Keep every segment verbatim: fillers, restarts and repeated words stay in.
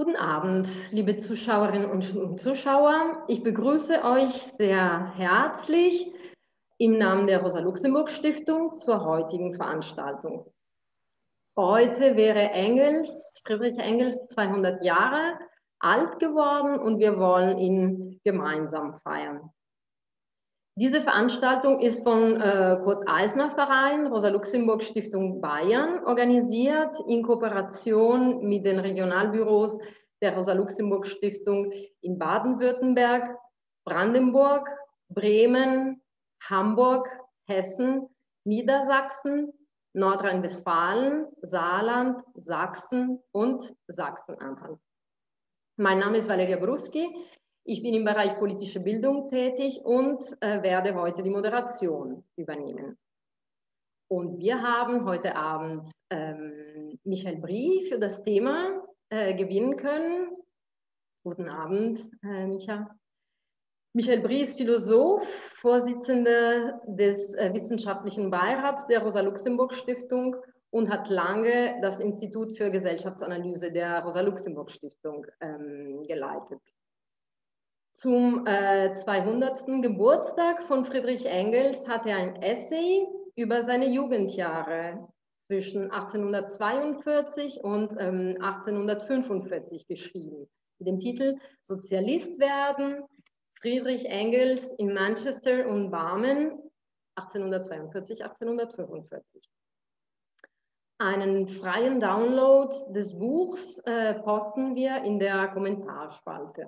Guten Abend, liebe Zuschauerinnen und Zuschauer. Ich begrüße euch sehr herzlich im Namen der Rosa-Luxemburg-Stiftung zur heutigen Veranstaltung. Heute wäre Engels, Friedrich Engels, zweihundert Jahre alt geworden und wir wollen ihn gemeinsam feiern. Diese Veranstaltung ist von äh, Kurt Eisner Verein, Rosa-Luxemburg-Stiftung Bayern organisiert in Kooperation mit den Regionalbüros der Rosa-Luxemburg-Stiftung in Baden-Württemberg, Brandenburg, Bremen, Hamburg, Hessen, Niedersachsen, Nordrhein-Westfalen, Saarland, Sachsen und Sachsen-Anhalt. Mein Name ist Valeria Bruski. Ich bin im Bereich politische Bildung tätig und äh, werde heute die Moderation übernehmen. Und wir haben heute Abend ähm, Michael Brie für das Thema äh, gewinnen können. Guten Abend, äh, Micha. Michael Brie ist Philosoph, Vorsitzender des äh, Wissenschaftlichen Beirats der Rosa-Luxemburg-Stiftung und hat lange das Institut für Gesellschaftsanalyse der Rosa-Luxemburg-Stiftung ähm, geleitet. Zum äh, zweihundertsten Geburtstag von Friedrich Engels hat er ein Essay über seine Jugendjahre zwischen achtzehnhundertzweiundvierzig und ähm, achtzehnhundertfünfundvierzig geschrieben, mit dem Titel Sozialist werden, Friedrich Engels in Manchester und Barmen, achtzehnhundertzweiundvierzig, achtzehnhundertfünfundvierzig. Einen freien Download des Buchs äh, posten wir in der Kommentarspalte.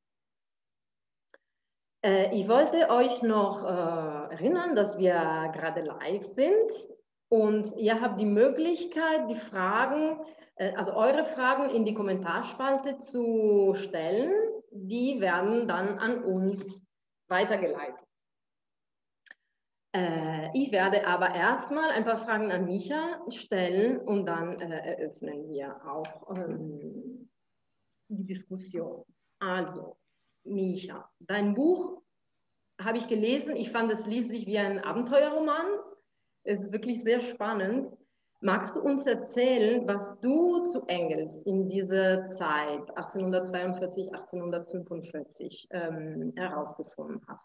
Ich wollte euch noch äh, erinnern, dass wir gerade live sind und ihr habt die Möglichkeit, die Fragen, äh, also eure Fragen in die Kommentarspalte zu stellen. Die werden dann an uns weitergeleitet. Äh, ich werde aber erstmal ein paar Fragen an Micha stellen und dann äh, eröffnen wir auch ähm, die Diskussion. Also, Micha, dein Buch habe ich gelesen. Ich fand, es liest sich wie ein Abenteuerroman. Es ist wirklich sehr spannend. Magst du uns erzählen, was du zu Engels in dieser Zeit, achtzehnhundertzweiundvierzig, achtzehnhundertfünfundvierzig, ähm, herausgefunden hast?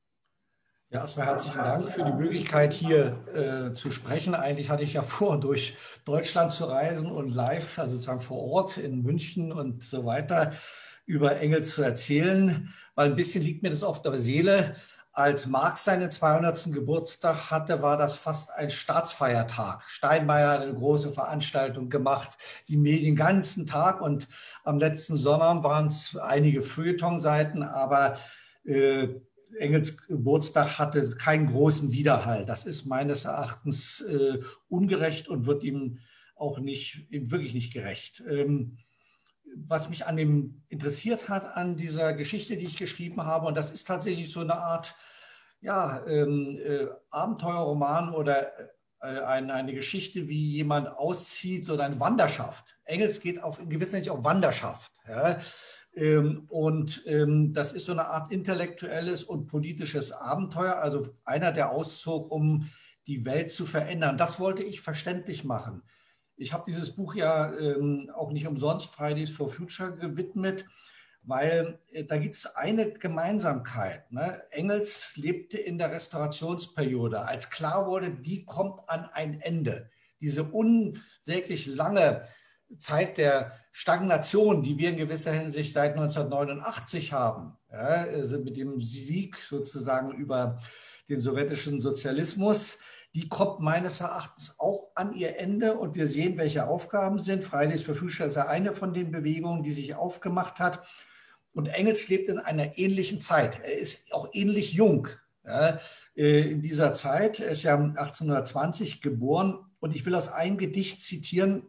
Ja, erstmal herzlichen Dank für die Möglichkeit, hier äh, zu sprechen. Eigentlich hatte ich ja vor, durch Deutschland zu reisen und live, also sozusagen vor Ort in München und so weiter, über Engels zu erzählen, weil ein bisschen liegt mir das auf der Seele. Als Marx seinen zweihundertsten Geburtstag hatte, war das fast ein Staatsfeiertag. Steinmeier hat eine große Veranstaltung gemacht, die Medien den ganzen Tag, und am letzten Sonnabend waren es einige Feuilletonseiten, aber äh, Engels Geburtstag hatte keinen großen Widerhall. Das ist meines Erachtens äh, ungerecht und wird ihm auch nicht, ihm wirklich nicht gerecht. Ähm, was mich an dem interessiert hat, an dieser Geschichte, die ich geschrieben habe, und das ist tatsächlich so eine Art ja, ähm, äh, Abenteuerroman oder äh, eine, eine Geschichte, wie jemand auszieht, so eine Wanderschaft. Engels geht auf, in gewisser Hinsicht auf Wanderschaft. Ja. Ähm, und ähm, das ist so eine Art intellektuelles und politisches Abenteuer, also einer, der auszog, um die Welt zu verändern. Das wollte ich verständlich machen. Ich habe dieses Buch ja ähm, auch nicht umsonst Fridays for Future gewidmet, weil äh, da gibt es eine Gemeinsamkeit. Ne? Engels lebte in der Restaurationsperiode, als klar wurde, die kommt an ein Ende. Diese unsäglich lange Zeit der Stagnation, die wir in gewisser Hinsicht seit neunzehnhundertneunundachtzig haben, ja, also mit dem Sieg sozusagen über den sowjetischen Sozialismus, die kommt meines Erachtens auch an ihr Ende, und wir sehen, welche Aufgaben sind. Fridays for Future ist ja eine von den Bewegungen, die sich aufgemacht hat. Und Engels lebt in einer ähnlichen Zeit. Er ist auch ähnlich jung, ja, in dieser Zeit. Er ist ja achtzehnhundertzwanzig geboren, und ich will aus einem Gedicht zitieren,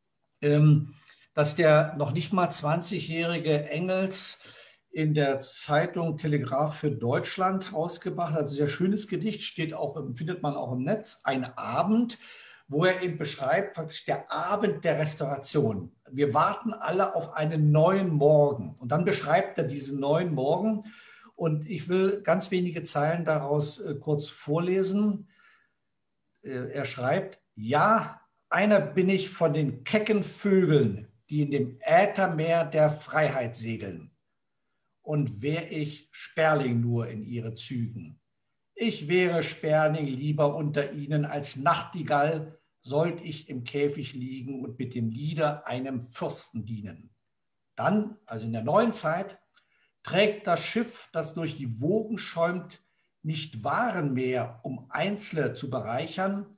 dass der noch nicht mal zwanzigjährige Engels in der Zeitung Telegraph für Deutschland rausgebracht hat. Das ist ein sehr schönes Gedicht, steht auch, findet man auch im Netz, ein Abend, wo er eben beschreibt, praktisch der Abend der Restauration. Wir warten alle auf einen neuen Morgen. Und dann beschreibt er diesen neuen Morgen. Und ich will ganz wenige Zeilen daraus äh, kurz vorlesen. Äh, er schreibt, ja, einer bin ich von den kecken Vögeln, die in dem Äthermeer der Freiheit segeln. Und wär ich Sperling nur in ihre Zügen. Ich wäre Sperling lieber unter ihnen als Nachtigall, sollt ich im Käfig liegen und mit dem Lieder einem Fürsten dienen. Dann, also in der neuen Zeit, trägt das Schiff, das durch die Wogen schäumt, nicht Waren mehr, um Einzelne zu bereichern,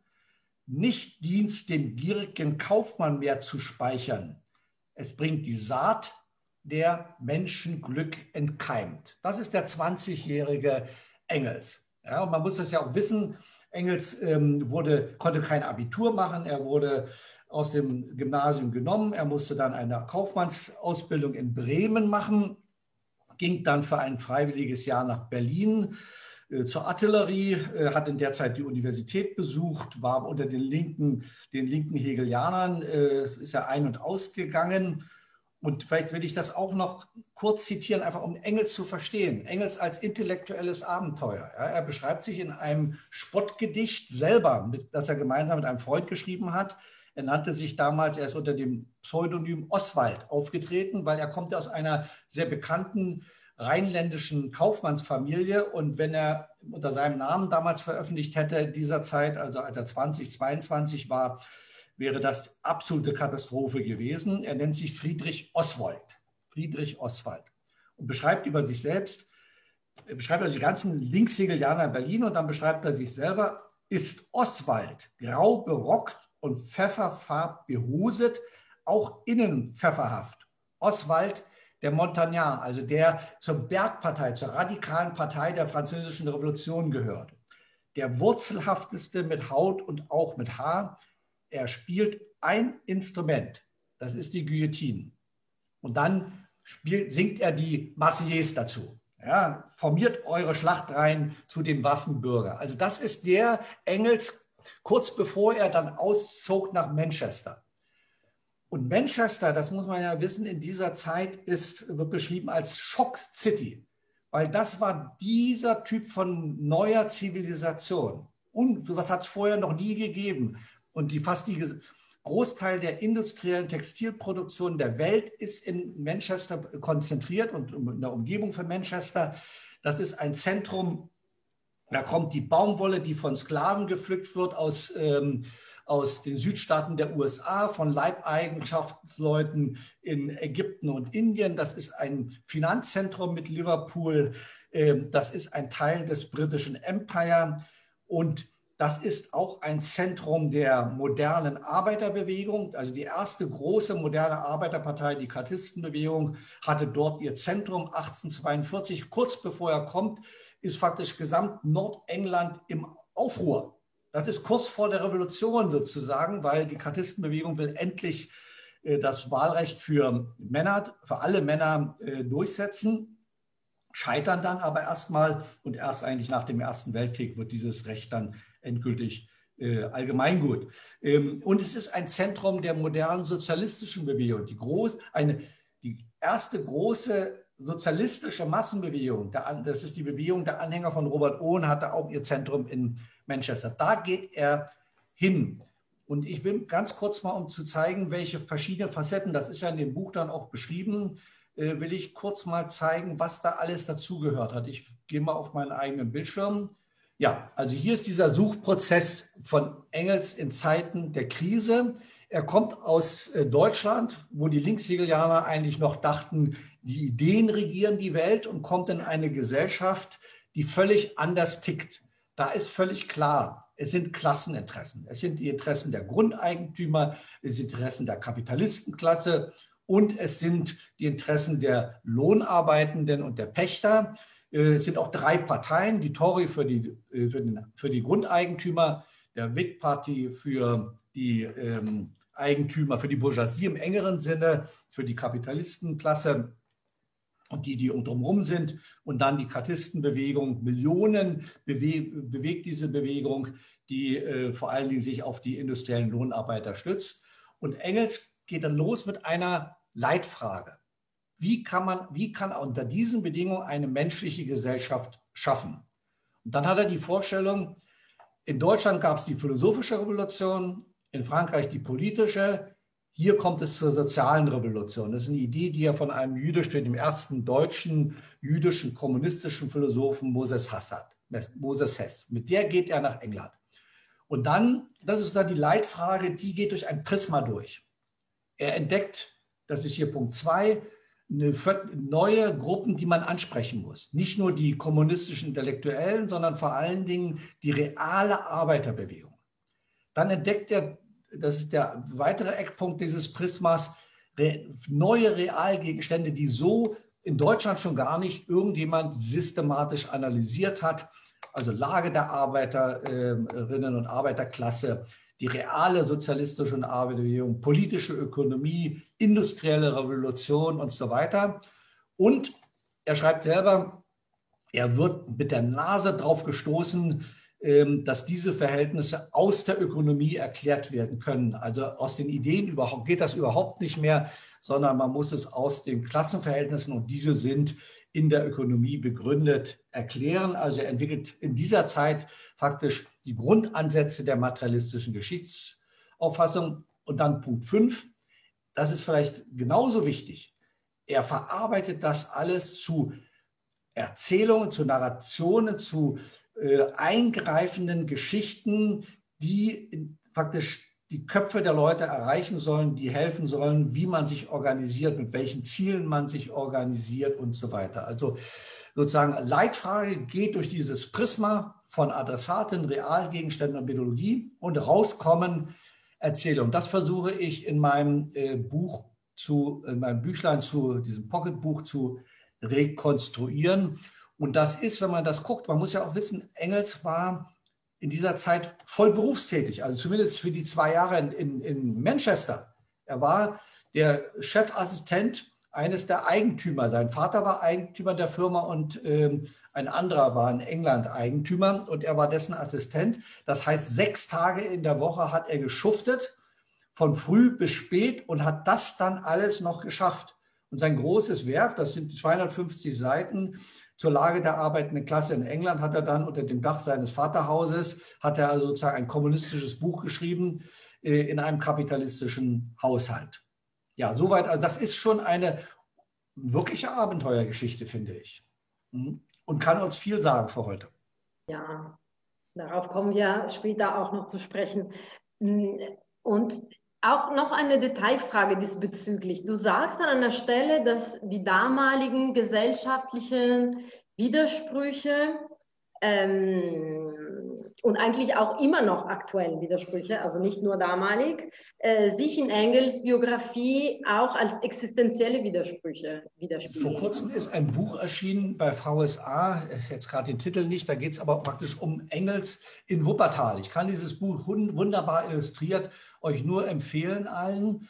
nicht Dienst dem gierigen Kaufmann mehr zu speichern. Es bringt die Saat, der Menschenglück entkeimt. Das ist der zwanzigjährige Engels. Ja, und man muss das ja auch wissen, Engels ähm, wurde, konnte kein Abitur machen, er wurde aus dem Gymnasium genommen, er musste dann eine Kaufmannsausbildung in Bremen machen, ging dann für ein freiwilliges Jahr nach Berlin äh, zur Artillerie, äh, hat in der Zeit die Universität besucht, war unter den linken, den linken Hegelianern, äh, ist er ein- und ausgegangen. Und vielleicht will ich das auch noch kurz zitieren, einfach um Engels zu verstehen. Engels als intellektuelles Abenteuer. Ja, er beschreibt sich in einem Spottgedicht selber, mit, das er gemeinsam mit einem Freund geschrieben hat. Er nannte sich damals, er ist unter dem Pseudonym Oswald aufgetreten, weil er kommt aus einer sehr bekannten rheinländischen Kaufmannsfamilie. Und wenn er unter seinem Namen damals veröffentlicht hätte, in dieser Zeit, also als er zwanzig, zweiundzwanzig war, wäre das absolute Katastrophe gewesen. Er nennt sich Friedrich Oswald. Friedrich Oswald. Und beschreibt über sich selbst, beschreibt er die ganzen Linkshegelianer in Berlin und dann beschreibt er sich selber, ist Oswald grau berockt und pfefferfarb behuset, auch innen pfefferhaft. Oswald, der Montagnard, also der zur Bergpartei, zur radikalen Partei der Französischen Revolution gehört. Der wurzelhafteste mit Haut und auch mit Haar. Er spielt ein Instrument, das ist die Guillotine. Und dann spielt, singt er die Marseillaise dazu. Ja, formiert eure Schlachtreihen zu den Waffenbürger. Also das ist der Engels, kurz bevor er dann auszog nach Manchester. Und Manchester, das muss man ja wissen, in dieser Zeit ist, wird beschrieben als Shock City, weil das war dieser Typ von neuer Zivilisation. Und sowas hat es vorher noch nie gegeben. Und die fast die Großteil der industriellen Textilproduktion der Welt ist in Manchester konzentriert und in der Umgebung von Manchester. Das ist ein Zentrum, da kommt die Baumwolle, die von Sklaven gepflückt wird aus, ähm, aus den Südstaaten der U S A, von Leibeigenschaftsleuten in Ägypten und Indien. Das ist ein Finanzzentrum mit Liverpool. Ähm, das ist ein Teil des britischen Empire und das ist auch ein Zentrum der modernen Arbeiterbewegung. Also die erste große moderne Arbeiterpartei, die Chartistenbewegung, hatte dort ihr Zentrum achtzehnhundertzweiundvierzig. Kurz bevor er kommt, ist faktisch gesamt Nordengland im Aufruhr. Das ist kurz vor der Revolution sozusagen, weil die Chartistenbewegung will endlich äh, das Wahlrecht für Männer, für alle Männer äh, durchsetzen. Scheitern dann aber erstmal und erst eigentlich nach dem Ersten Weltkrieg wird dieses Recht dann endgültig äh, Allgemeingut. Ähm, und es ist ein Zentrum der modernen sozialistischen Bewegung. Die, groß, eine, die erste große sozialistische Massenbewegung, der, das ist die Bewegung der Anhänger von Robert Owen, hatte auch ihr Zentrum in Manchester. Da geht er hin. Und ich will ganz kurz mal, um zu zeigen, welche verschiedenen Facetten, das ist ja in dem Buch dann auch beschrieben, äh, will ich kurz mal zeigen, was da alles dazugehört hat. Ich gehe mal auf meinen eigenen Bildschirm. Ja, also hier ist dieser Suchprozess von Engels in Zeiten der Krise. Er kommt aus Deutschland, wo die Linkshegelianer eigentlich noch dachten, die Ideen regieren die Welt und kommt in eine Gesellschaft, die völlig anders tickt. Da ist völlig klar, es sind Klasseninteressen. Es sind die Interessen der Grundeigentümer, es sind Interessen der Kapitalistenklasse und es sind die Interessen der Lohnarbeitenden und der Pächter. Es sind auch drei Parteien, die Tory für die, für den, für die Grundeigentümer, der Whig Party für die ähm, Eigentümer, für die Bourgeoisie im engeren Sinne, für die Kapitalistenklasse und die, die drumherum sind. Und dann die Chartistenbewegung. Millionen bewe bewegt diese Bewegung, die äh, vor allen Dingen sich auf die industriellen Lohnarbeiter stützt. Und Engels geht dann los mit einer Leitfrage. Wie kann man, wie kann unter diesen Bedingungen eine menschliche Gesellschaft schaffen? Und dann hat er die Vorstellung, in Deutschland gab es die philosophische Revolution, in Frankreich die politische, hier kommt es zur sozialen Revolution. Das ist eine Idee, die ja von einem jüdisch, dem ersten deutschen jüdischen kommunistischen Philosophen Moses Hess hat. Moses Hess. Mit der geht er nach England. Und dann, das ist dann die Leitfrage, die geht durch ein Prisma durch. Er entdeckt, das ist hier Punkt zwei, eine neue Gruppen, die man ansprechen muss. Nicht nur die kommunistischen Intellektuellen, sondern vor allen Dingen die reale Arbeiterbewegung. Dann entdeckt er, das ist der weitere Eckpunkt dieses Prismas, neue Realgegenstände, die so in Deutschland schon gar nicht irgendjemand systematisch analysiert hat. Also Lage der Arbeiterinnen und Arbeiterklasse, die reale sozialistische und Arbeiterbewegung, politische Ökonomie, industrielle Revolution und so weiter. Und er schreibt selber, er wird mit der Nase drauf gestoßen, dass diese Verhältnisse aus der Ökonomie erklärt werden können. Also aus den Ideen überhaupt, geht das überhaupt nicht mehr, sondern man muss es aus den Klassenverhältnissen, und diese sind in der Ökonomie begründet, erklären. Also er entwickelt in dieser Zeit faktisch die Grundansätze der materialistischen Geschichtsauffassung. Und dann Punkt fünf, das ist vielleicht genauso wichtig. Er verarbeitet das alles zu Erzählungen, zu Narrationen, zu äh, eingreifenden Geschichten, die faktisch die Köpfe der Leute erreichen sollen, die helfen sollen, wie man sich organisiert, mit welchen Zielen man sich organisiert und so weiter. Also sozusagen Leitfrage geht durch dieses Prisma von Adressaten, Realgegenständen und Methodologie und rauskommen Erzählungen. Das versuche ich in meinem äh, Buch zu, in meinem Büchlein zu diesem Pocketbuch zu rekonstruieren. Und das ist, wenn man das guckt, man muss ja auch wissen, Engels war in dieser Zeit voll berufstätig, also zumindest für die zwei Jahre in, in, in Manchester. Er war der Chefassistent eines der Eigentümer. Sein Vater war Eigentümer der Firma und ähm, ein anderer war in England Eigentümer und er war dessen Assistent. Das heißt, sechs Tage in der Woche hat er geschuftet, von früh bis spät, und hat das dann alles noch geschafft. Und sein großes Werk, das sind zweihundertfünfzig Seiten, zur Lage der arbeitenden Klasse in England, hat er dann unter dem Dach seines Vaterhauses, hat er also sozusagen ein kommunistisches Buch geschrieben äh, in einem kapitalistischen Haushalt. Ja, soweit, also das ist schon eine wirkliche Abenteuergeschichte, finde ich. Und kann uns viel sagen für heute. Ja, darauf kommen wir später auch noch zu sprechen. Und auch noch eine Detailfrage diesbezüglich. Du sagst an einer Stelle, dass die damaligen gesellschaftlichen Widersprüche ähm, und eigentlich auch immer noch aktuellen Widersprüche, also nicht nur damalig, äh, sich in Engels Biografie auch als existenzielle Widersprüche widerspiegeln. Vor kurzem ist ein Buch erschienen bei V S A, jetzt gerade den Titel nicht, da geht es aber praktisch um Engels in Wuppertal. Ich kann dieses Buch wunderbar illustriert euch nur empfehlen allen.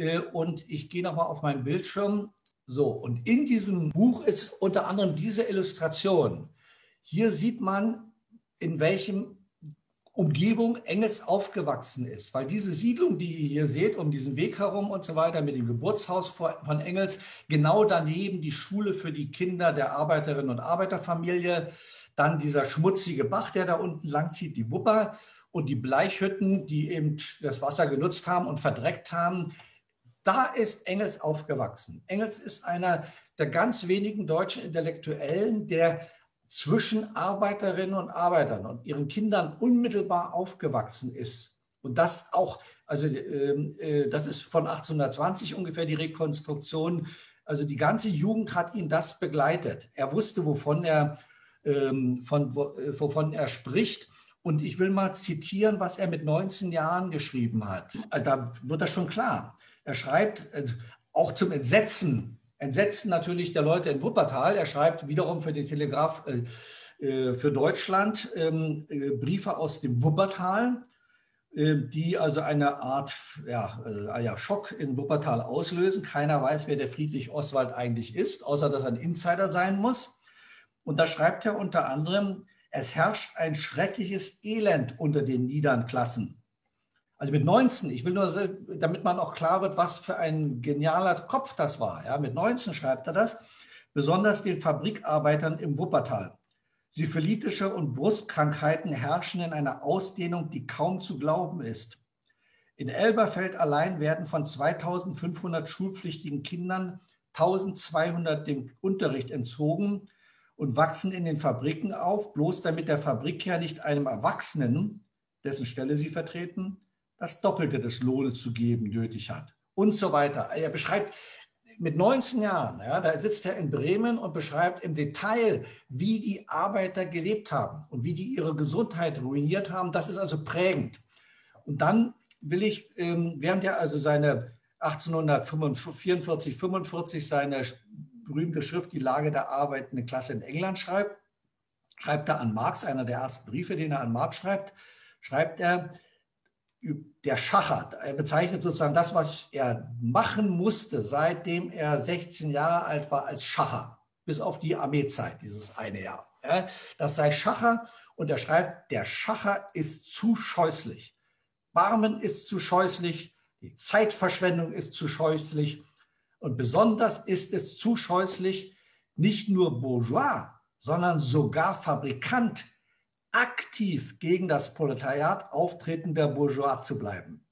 Und ich gehe nochmal auf meinen Bildschirm. So, und in diesem Buch ist unter anderem diese Illustration. Hier sieht man, in welchem Umgebung Engels aufgewachsen ist. Weil diese Siedlung, die ihr hier seht, um diesen Weg herum und so weiter, mit dem Geburtshaus von Engels, genau daneben die Schule für die Kinder der Arbeiterinnen und Arbeiterfamilie, dann dieser schmutzige Bach, der da unten lang zieht, die Wupper, und die Bleichhütten, die eben das Wasser genutzt haben und verdreckt haben. Da ist Engels aufgewachsen. Engels ist einer der ganz wenigen deutschen Intellektuellen, der zwischen Arbeiterinnen und Arbeitern und ihren Kindern unmittelbar aufgewachsen ist. Und das auch, also äh, das ist von achtzehnhundertzwanzig ungefähr die Rekonstruktion. Also die ganze Jugend hat ihn das begleitet. Er wusste, wovon er, ähm, von, wovon er spricht. Und ich will mal zitieren, was er mit neunzehn Jahren geschrieben hat. Da wird das schon klar. Er schreibt äh, auch zum Entsetzen, Entsetzen natürlich der Leute in Wuppertal. Er schreibt wiederum für den Telegraph äh, für Deutschland ähm, äh, Briefe aus dem Wuppertal, äh, die also eine Art ja, äh, ja, Schock in Wuppertal auslösen. Keiner weiß, wer der Friedrich Oswald eigentlich ist, außer dass er ein Insider sein muss. Und da schreibt er unter anderem: Es herrscht ein schreckliches Elend unter den niederen Klassen. Also mit neunzehn, ich will nur, damit man auch klar wird, was für ein genialer Kopf das war. Ja, mit neunzehn schreibt er das, besonders den Fabrikarbeitern im Wuppertal. Syphilitische und Brustkrankheiten herrschen in einer Ausdehnung, die kaum zu glauben ist. In Elberfeld allein werden von zweitausendfünfhundert schulpflichtigen Kindern eintausendzweihundert dem Unterricht entzogen und wachsen in den Fabriken auf, bloß damit der Fabrikherr nicht einem Erwachsenen, dessen Stelle sie vertreten, das Doppelte des Lohnes zu geben nötig hat und so weiter. Er beschreibt mit neunzehn Jahren, ja, da sitzt er in Bremen und beschreibt im Detail, wie die Arbeiter gelebt haben und wie die ihre Gesundheit ruiniert haben. Das ist also prägend. Und dann will ich, während er also seine achtzehnhundertvierundvierzig, fünfundvierzig seine berühmte Schrift Die Lage der arbeitenden Klasse in England schreibt, schreibt er an Marx, einer der ersten Briefe, den er an Marx schreibt, schreibt er, der Schacher, er bezeichnet sozusagen das, was er machen musste, seitdem er sechzehn Jahre alt war, als Schacher, bis auf die Armeezeit, dieses eine Jahr. Das sei Schacher und er schreibt, der Schacher ist zu scheußlich. Barmen ist zu scheußlich, die Zeitverschwendung ist zu scheußlich und besonders ist es zu scheußlich, nicht nur Bourgeois, sondern sogar Fabrikant aktiv gegen das Proletariat auftretender Bourgeois zu bleiben.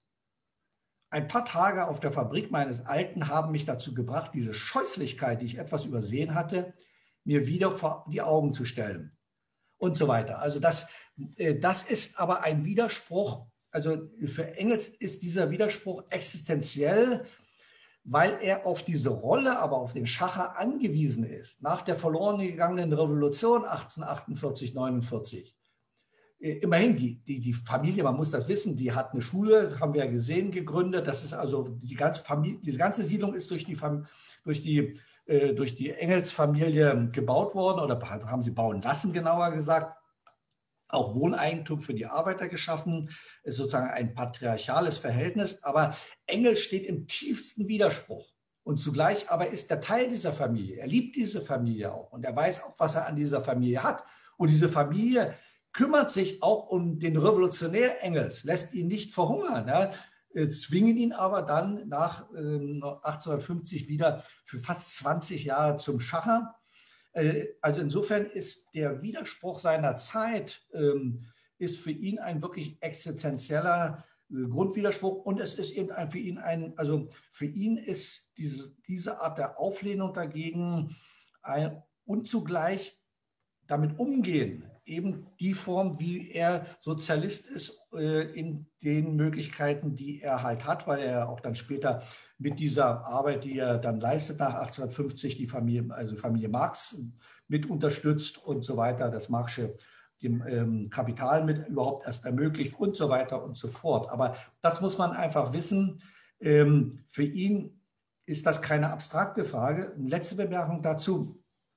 Ein paar Tage auf der Fabrik meines Alten haben mich dazu gebracht, diese Scheußlichkeit, die ich etwas übersehen hatte, mir wieder vor die Augen zu stellen und so weiter. Also das, das ist aber ein Widerspruch. Also für Engels ist dieser Widerspruch existenziell, weil er auf diese Rolle, aber auf den Schacher angewiesen ist, nach der verloren gegangenen Revolution achtzehnhundertachtundvierzig, neunundvierzig. Immerhin, die, die, die Familie, man muss das wissen, die hat eine Schule, haben wir ja gesehen, gegründet. Das ist also die ganze Familie, diese ganze Siedlung ist durch die, durch die, äh, durch die Engels-Familie gebaut worden oder haben sie bauen lassen, genauer gesagt. Auch Wohneigentum für die Arbeiter geschaffen, ist sozusagen ein patriarchales Verhältnis. Aber Engels steht im tiefsten Widerspruch. Und zugleich aber ist er Teil dieser Familie. Er liebt diese Familie auch und er weiß auch, was er an dieser Familie hat. Und diese Familie kümmert sich auch um den Revolutionär Engels, lässt ihn nicht verhungern, ja, zwingen ihn aber dann nach äh, achtzehnhundertfünfzig wieder für fast zwanzig Jahre zum Schacher. Äh, also insofern ist der Widerspruch seiner Zeit, ähm, ist für ihn ein wirklich existenzieller äh, Grundwiderspruch und es ist eben ein, für ihn ein, also für ihn ist diese, diese Art der Auflehnung dagegen ein, und zugleich damit umgehen, eben die Form, wie er Sozialist ist, in den Möglichkeiten, die er halt hat, weil er auch dann später mit dieser Arbeit, die er dann leistet nach achtzehnhundertfünfzig, die Familie, also Familie Marx mit unterstützt und so weiter, das Marxische dem ähm, Kapital mit überhaupt erst ermöglicht und so weiter und so fort. Aber das muss man einfach wissen. Ähm, für ihn ist das keine abstrakte Frage. Eine letzte Bemerkung dazu.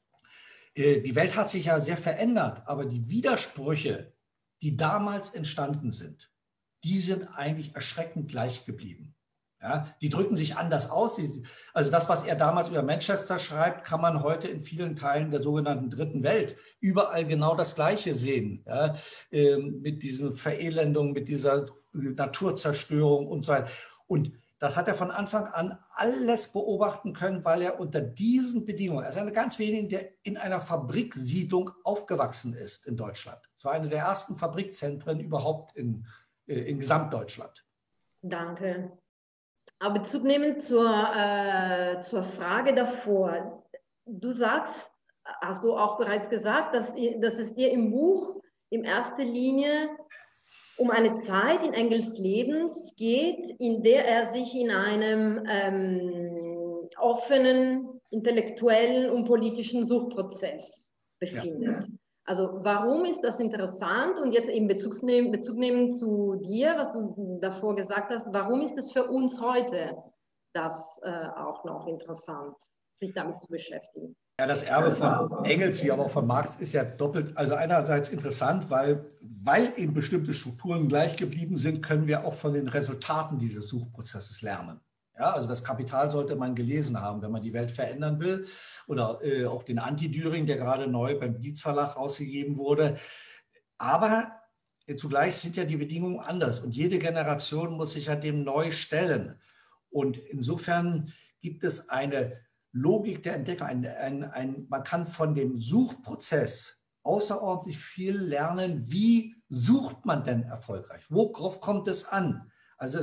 Die Welt hat sich ja sehr verändert, aber die Widersprüche, die damals entstanden sind, die sind eigentlich erschreckend gleich geblieben. Ja, die drücken sich anders aus. Also das, was er damals über Manchester schreibt, kann man heute in vielen Teilen der sogenannten Dritten Welt überall genau das Gleiche sehen. Ja, mit diesen Verelendungen, mit dieser Naturzerstörung und so weiter. Und das hat er von Anfang an alles beobachten können, weil er unter diesen Bedingungen, er ist einer ganz wenigen, der in einer Fabriksiedlung aufgewachsen ist in Deutschland. Es war eine der ersten Fabrikzentren überhaupt in, in Gesamtdeutschland. Danke. Aber Bezug nehmen zur, äh, zur Frage davor. Du sagst, hast du auch bereits gesagt, dass, dass es dir im Buch in erster Linie um eine Zeit in Engels Lebens geht, in der er sich in einem ähm, offenen, intellektuellen und politischen Suchprozess befindet. Ja. Also warum ist das interessant? Und jetzt eben Bezug nehmen, Bezug nehmen zu dir, was du davor gesagt hast, warum ist es für uns heute das äh, auch noch interessant, sich damit zu beschäftigen? Ja, das Erbe von Engels wie aber auch von Marx ist ja doppelt, also einerseits interessant, weil, weil eben bestimmte Strukturen gleich geblieben sind, können wir auch von den Resultaten dieses Suchprozesses lernen. Ja, also das Kapital sollte man gelesen haben, wenn man die Welt verändern will. Oder äh, auch den Anti-Düring, der gerade neu beim Dietz Verlag rausgegeben wurde. Aber äh, zugleich sind ja die Bedingungen anders und jede Generation muss sich ja dem neu stellen. Und insofern gibt es eine Logik der Entdecker. Ein, ein, ein, man kann von dem Suchprozess außerordentlich viel lernen. Wie sucht man denn erfolgreich? Worauf kommt es an? Also es,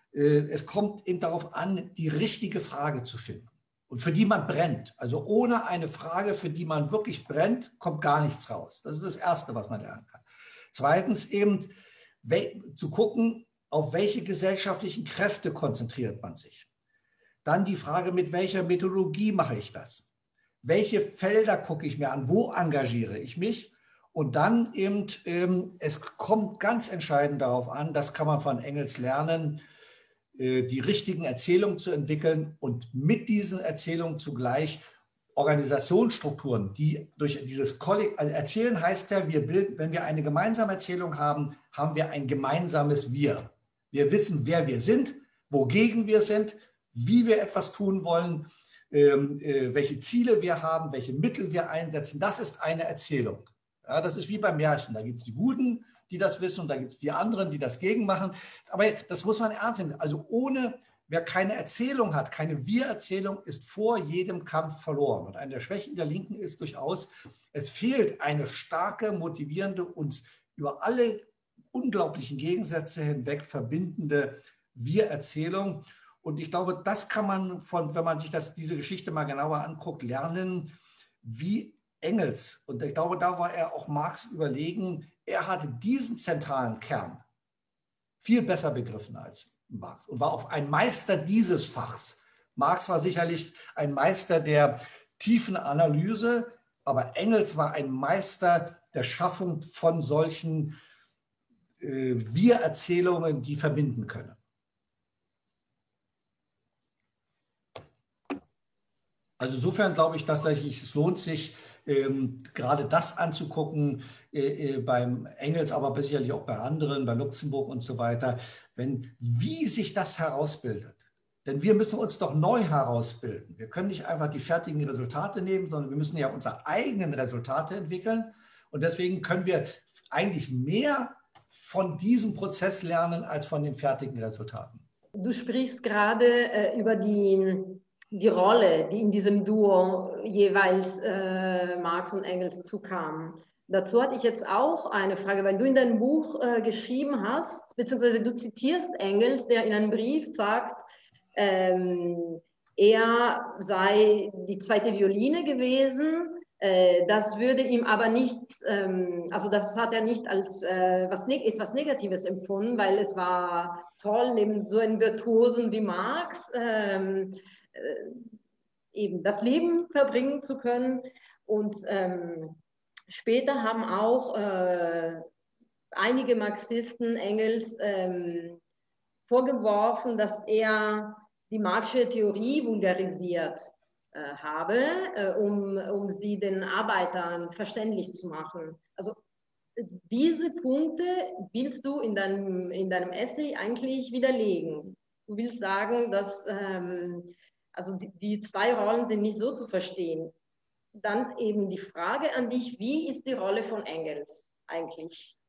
es kommt eben darauf an, die richtige Frage zu finden und für die man brennt. Also ohne eine Frage, für die man wirklich brennt, kommt gar nichts raus. Das ist das Erste, was man lernen kann. Zweitens eben zu gucken, auf welche gesellschaftlichen Kräfte konzentriert man sich. Dann die Frage, mit welcher Methodologie mache ich das? Welche Felder gucke ich mir an? Wo engagiere ich mich? Und dann eben, ähm, es kommt ganz entscheidend darauf an, das kann man von Engels lernen, äh, die richtigen Erzählungen zu entwickeln und mit diesen Erzählungen zugleich Organisationsstrukturen, die durch dieses Kollektiv, also Erzählen heißt ja, wir bilden, wenn wir eine gemeinsame Erzählung haben, haben wir ein gemeinsames Wir. Wir wissen, wer wir sind, wogegen wir sind, wie wir etwas tun wollen, ähm, äh, welche Ziele wir haben, welche Mittel wir einsetzen. Das ist eine Erzählung. Ja, das ist wie beim Märchen. Da gibt es die Guten, die das wissen, und da gibt es die anderen, die das gegen machen. Aber das muss man ernst nehmen. Also ohne, wer keine Erzählung hat, keine Wir-Erzählung, ist vor jedem Kampf verloren. Und eine der Schwächen der Linken ist durchaus, es fehlt eine starke, motivierende, uns über alle unglaublichen Gegensätze hinweg verbindende Wir-Erzählung. Und ich glaube, das kann man, von, wenn man sich das, diese Geschichte mal genauer anguckt, lernen, wie Engels, und ich glaube, da war er auch Marx überlegen, er hatte diesen zentralen Kern viel besser begriffen als Marx und war auch ein Meister dieses Fachs. Marx war sicherlich ein Meister der tiefen Analyse, aber Engels war ein Meister der Schaffung von solchen äh, Wir-Erzählungen, die verbinden können. Also insofern glaube ich, dass es lohnt sich, ähm, gerade das anzugucken, äh, äh, beim Engels, aber sicherlich auch bei anderen, bei Luxemburg und so weiter, wenn, wie sich das herausbildet. Denn wir müssen uns doch neu herausbilden. Wir können nicht einfach die fertigen Resultate nehmen, sondern wir müssen ja unsere eigenen Resultate entwickeln. Und deswegen können wir eigentlich mehr von diesem Prozess lernen als von den fertigen Resultaten. Du sprichst gerade äh, über die die Rolle, die in diesem Duo jeweils äh, Marx und Engels zukam. Dazu hatte ich jetzt auch eine Frage, weil du in deinem Buch äh, geschrieben hast, beziehungsweise du zitierst Engels, der in einem Brief sagt, ähm, er sei die zweite Violine gewesen, äh, das würde ihm aber nicht, ähm, also das hat er nicht als äh, was ne etwas Negatives empfunden, weil es war toll, neben so einem Virtuosen wie Marx, ähm, eben das Leben verbringen zu können. Und ähm, später haben auch äh, einige Marxisten Engels ähm, vorgeworfen, dass er die Marxische Theorie vulgarisiert äh, habe, äh, um, um sie den Arbeitern verständlich zu machen. Also diese Punkte willst du in deinem, in deinem Essay eigentlich widerlegen. Du willst sagen, dass ähm, also die, die zwei Rollen sind nicht so zu verstehen. Dann eben die Frage an dich, wie ist die Rolle von Engels eigentlich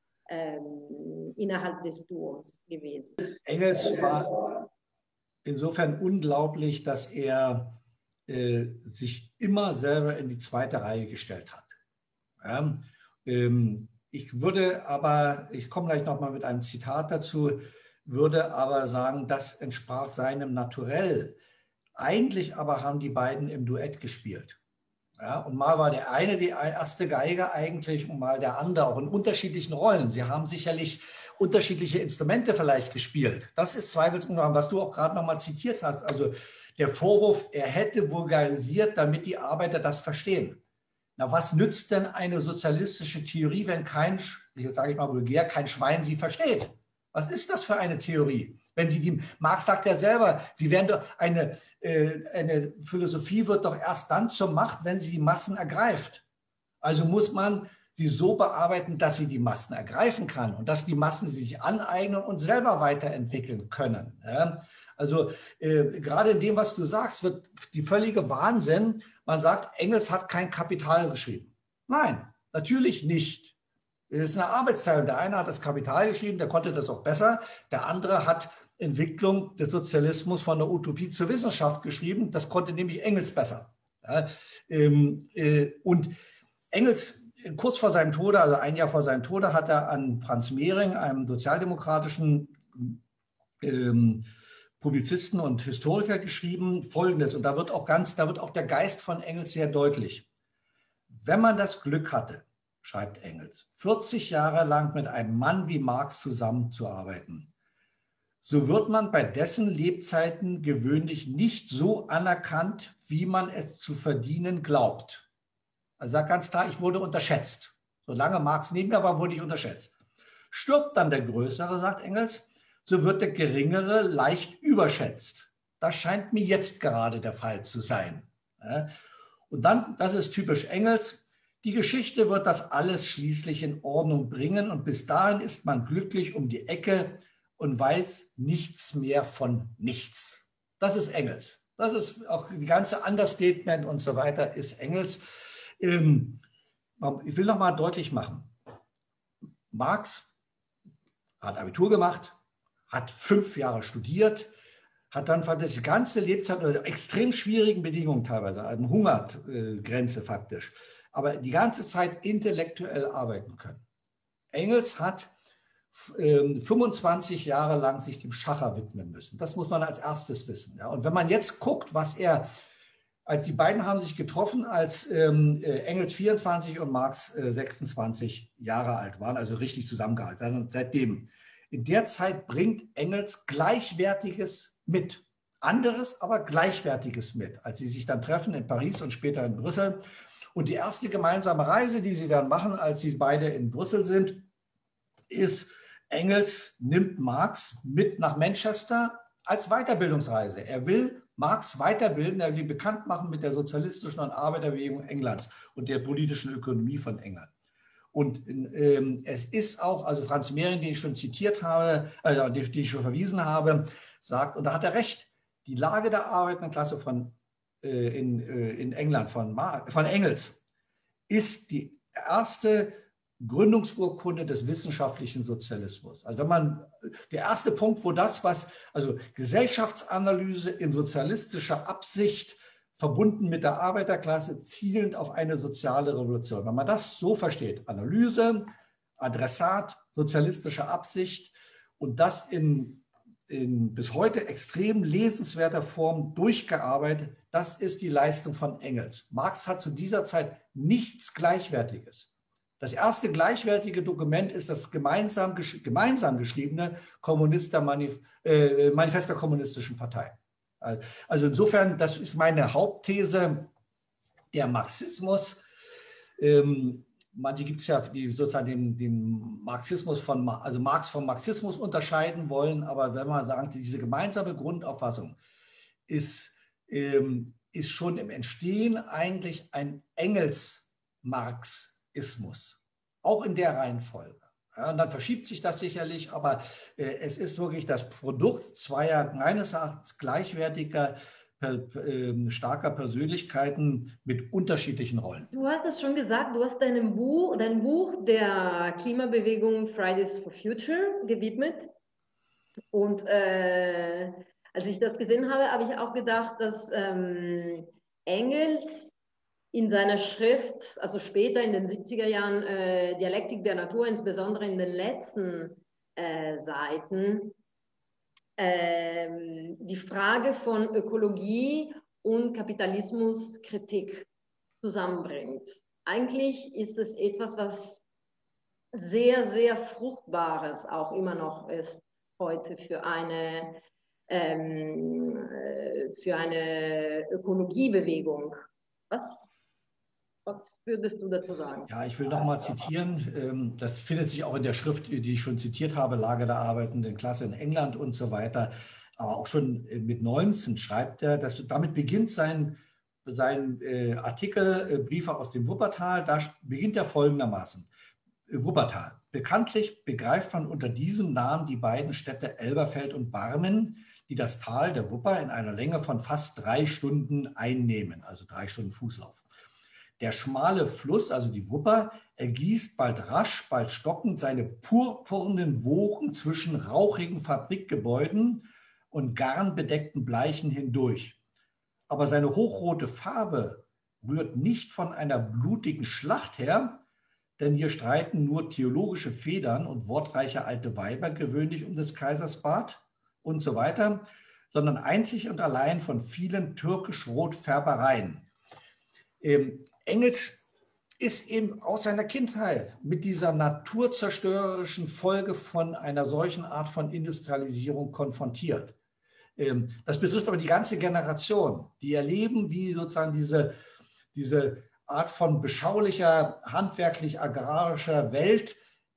ähm, innerhalb des Duos gewesen? Engels war insofern unglaublich, dass er äh, sich immer selber in die zweite Reihe gestellt hat. Ja, ähm, ich würde aber, ich komme gleich nochmal mit einem Zitat dazu, würde aber sagen, das entsprach seinem Naturell. Eigentlich aber haben die beiden im Duett gespielt. Ja, und mal war der eine die erste Geige eigentlich und mal der andere, auch in unterschiedlichen Rollen. Sie haben sicherlich unterschiedliche Instrumente vielleicht gespielt. Das ist zweifelsohne, was du auch gerade nochmal zitiert hast. Also der Vorwurf, er hätte vulgarisiert, damit die Arbeiter das verstehen. Na, was nützt denn eine sozialistische Theorie, wenn kein, ich sage ich mal vulgär, kein Schwein sie versteht? Was ist das für eine Theorie? Wenn sie die, Marx sagt ja selber, sie werden doch eine, äh, eine Philosophie wird doch erst dann zur Macht, wenn sie die Massen ergreift. Also muss man sie so bearbeiten, dass sie die Massen ergreifen kann und dass die Massen sie sich aneignen und selber weiterentwickeln können. Ja? Also äh, gerade in dem, was du sagst, wird die völlige Wahnsinn. Man sagt, Engels hat kein Kapital geschrieben. Nein, natürlich nicht. Es ist eine Arbeitsteilung. Der eine hat das Kapital geschrieben, der konnte das auch besser. Der andere hat Entwicklung des Sozialismus von der Utopie zur Wissenschaft geschrieben. Das konnte nämlich Engels besser. Ja, ähm, äh, und Engels, kurz vor seinem Tode, also ein Jahr vor seinem Tode, hat er an Franz Mehring, einem sozialdemokratischen ähm, Publizisten und Historiker geschrieben, Folgendes, und da wird auch ganz, da wird auch der Geist von Engels sehr deutlich. Wenn man das Glück hatte, schreibt Engels, vierzig Jahre lang mit einem Mann wie Marx zusammenzuarbeiten, so wird man bei dessen Lebzeiten gewöhnlich nicht so anerkannt, wie man es zu verdienen glaubt. Er sagt ganz klar, ich wurde unterschätzt. Solange Marx neben mir war, wurde ich unterschätzt. Stirbt dann der Größere, sagt Engels, so wird der Geringere leicht überschätzt. Das scheint mir jetzt gerade der Fall zu sein. Und dann, das ist typisch Engels, die Geschichte wird das alles schließlich in Ordnung bringen und bis dahin ist man glücklich um die Ecke und weiß nichts mehr von nichts. Das ist Engels. Das ist auch die ganze Understatement und so weiter ist Engels. Ich will noch mal deutlich machen, Marx hat Abitur gemacht, hat fünf Jahre studiert, hat dann die ganze Lebzeit unter extrem schwierigen Bedingungen teilweise, eine Hungergrenze faktisch, aber die ganze Zeit intellektuell arbeiten können. Engels hat äh, fünfundzwanzig Jahre lang sich dem Schacher widmen müssen. Das muss man als erstes wissen. Ja. Und wenn man jetzt guckt, was er, als die beiden haben sich getroffen, als ähm, Engels vierundzwanzig und Marx äh, sechsundzwanzig Jahre alt waren, also richtig zusammengehalten. Und seitdem, in der Zeit bringt Engels Gleichwertiges mit. Anderes, aber Gleichwertiges mit, als sie sich dann treffen in Paris und später in Brüssel. Und die erste gemeinsame Reise, die sie dann machen, als sie beide in Brüssel sind, ist, Engels nimmt Marx mit nach Manchester als Weiterbildungsreise. Er will Marx weiterbilden, er will ihn bekannt machen mit der sozialistischen und Arbeiterbewegung Englands und der politischen Ökonomie von England. Und ähm, es ist auch, also Franz Mehring, den ich schon zitiert habe, also den ich schon verwiesen habe, sagt, und da hat er recht, die Lage der arbeitenden Klasse von, äh, in, äh, in England von, Mar von Engels ist die erste Gründungsurkunde des wissenschaftlichen Sozialismus. Also wenn man, der erste Punkt, wo das, was, also Gesellschaftsanalyse in sozialistischer Absicht verbunden mit der Arbeiterklasse, zielend auf eine soziale Revolution. Wenn man das so versteht, Analyse, Adressat, sozialistische Absicht und das in, in bis heute extrem lesenswerter Form durchgearbeitet, das ist die Leistung von Engels. Marx hat zu dieser Zeit nichts Gleichwertiges. Das erste gleichwertige Dokument ist das gemeinsam, gemeinsam geschriebene Kommunister-Manif äh, Manifest der Kommunistischen Partei. Also insofern, das ist meine Hauptthese, der Marxismus. Ähm, manche gibt es ja, die sozusagen den, den Marxismus von, also Marx vom Marxismus unterscheiden wollen, aber wenn man sagt, diese gemeinsame Grundauffassung ist, ähm, ist schon im Entstehen eigentlich ein Engels-Marxismus, auch in der Reihenfolge. Ja, und dann verschiebt sich das sicherlich, aber äh, es ist wirklich das Produkt zweier meines Erachtens gleichwertiger, per, äh, starker Persönlichkeiten mit unterschiedlichen Rollen. Du hast es schon gesagt, du hast deinem Buch, dein Buch der Klimabewegung Fridays for Future gewidmet. Und äh, als ich das gesehen habe, habe ich auch gedacht, dass ähm, Engels in seiner Schrift, also später in den siebziger Jahren, äh, Dialektik der Natur, insbesondere in den letzten äh, Seiten, äh, die Frage von Ökologie und Kapitalismuskritik zusammenbringt. Eigentlich ist es etwas, was sehr, sehr Fruchtbares auch immer noch ist heute für eine, ähm, für eine Ökologiebewegung. Was Was würdest du dazu sagen? Ja, ich will noch mal zitieren. Das findet sich auch in der Schrift, die ich schon zitiert habe, Lage der arbeitenden Klasse in England und so weiter. Aber auch schon mit neunzehn schreibt er, dass damit beginnt sein, sein Artikel Briefe aus dem Wuppertal. Da beginnt er folgendermaßen. Wuppertal. Bekanntlich begreift man unter diesem Namen die beiden Städte Elberfeld und Barmen, die das Tal der Wupper in einer Länge von fast drei Stunden einnehmen, also drei Stunden Fußlauf. Der schmale Fluss, also die Wupper, ergießt bald rasch, bald stockend seine purpurnen Wogen zwischen rauchigen Fabrikgebäuden und garnbedeckten Bleichen hindurch. Aber seine hochrote Farbe rührt nicht von einer blutigen Schlacht her, denn hier streiten nur theologische Federn und wortreiche alte Weiber gewöhnlich um des Kaisers Bart und so weiter, sondern einzig und allein von vielen türkisch-rot-Färbereien. Ähm, Engels ist eben aus seiner Kindheit mit dieser naturzerstörerischen Folge von einer solchen Art von Industrialisierung konfrontiert. Ähm, das betrifft aber die ganze Generation, die erleben, wie sozusagen diese, diese Art von beschaulicher, handwerklich-agrarischer Welt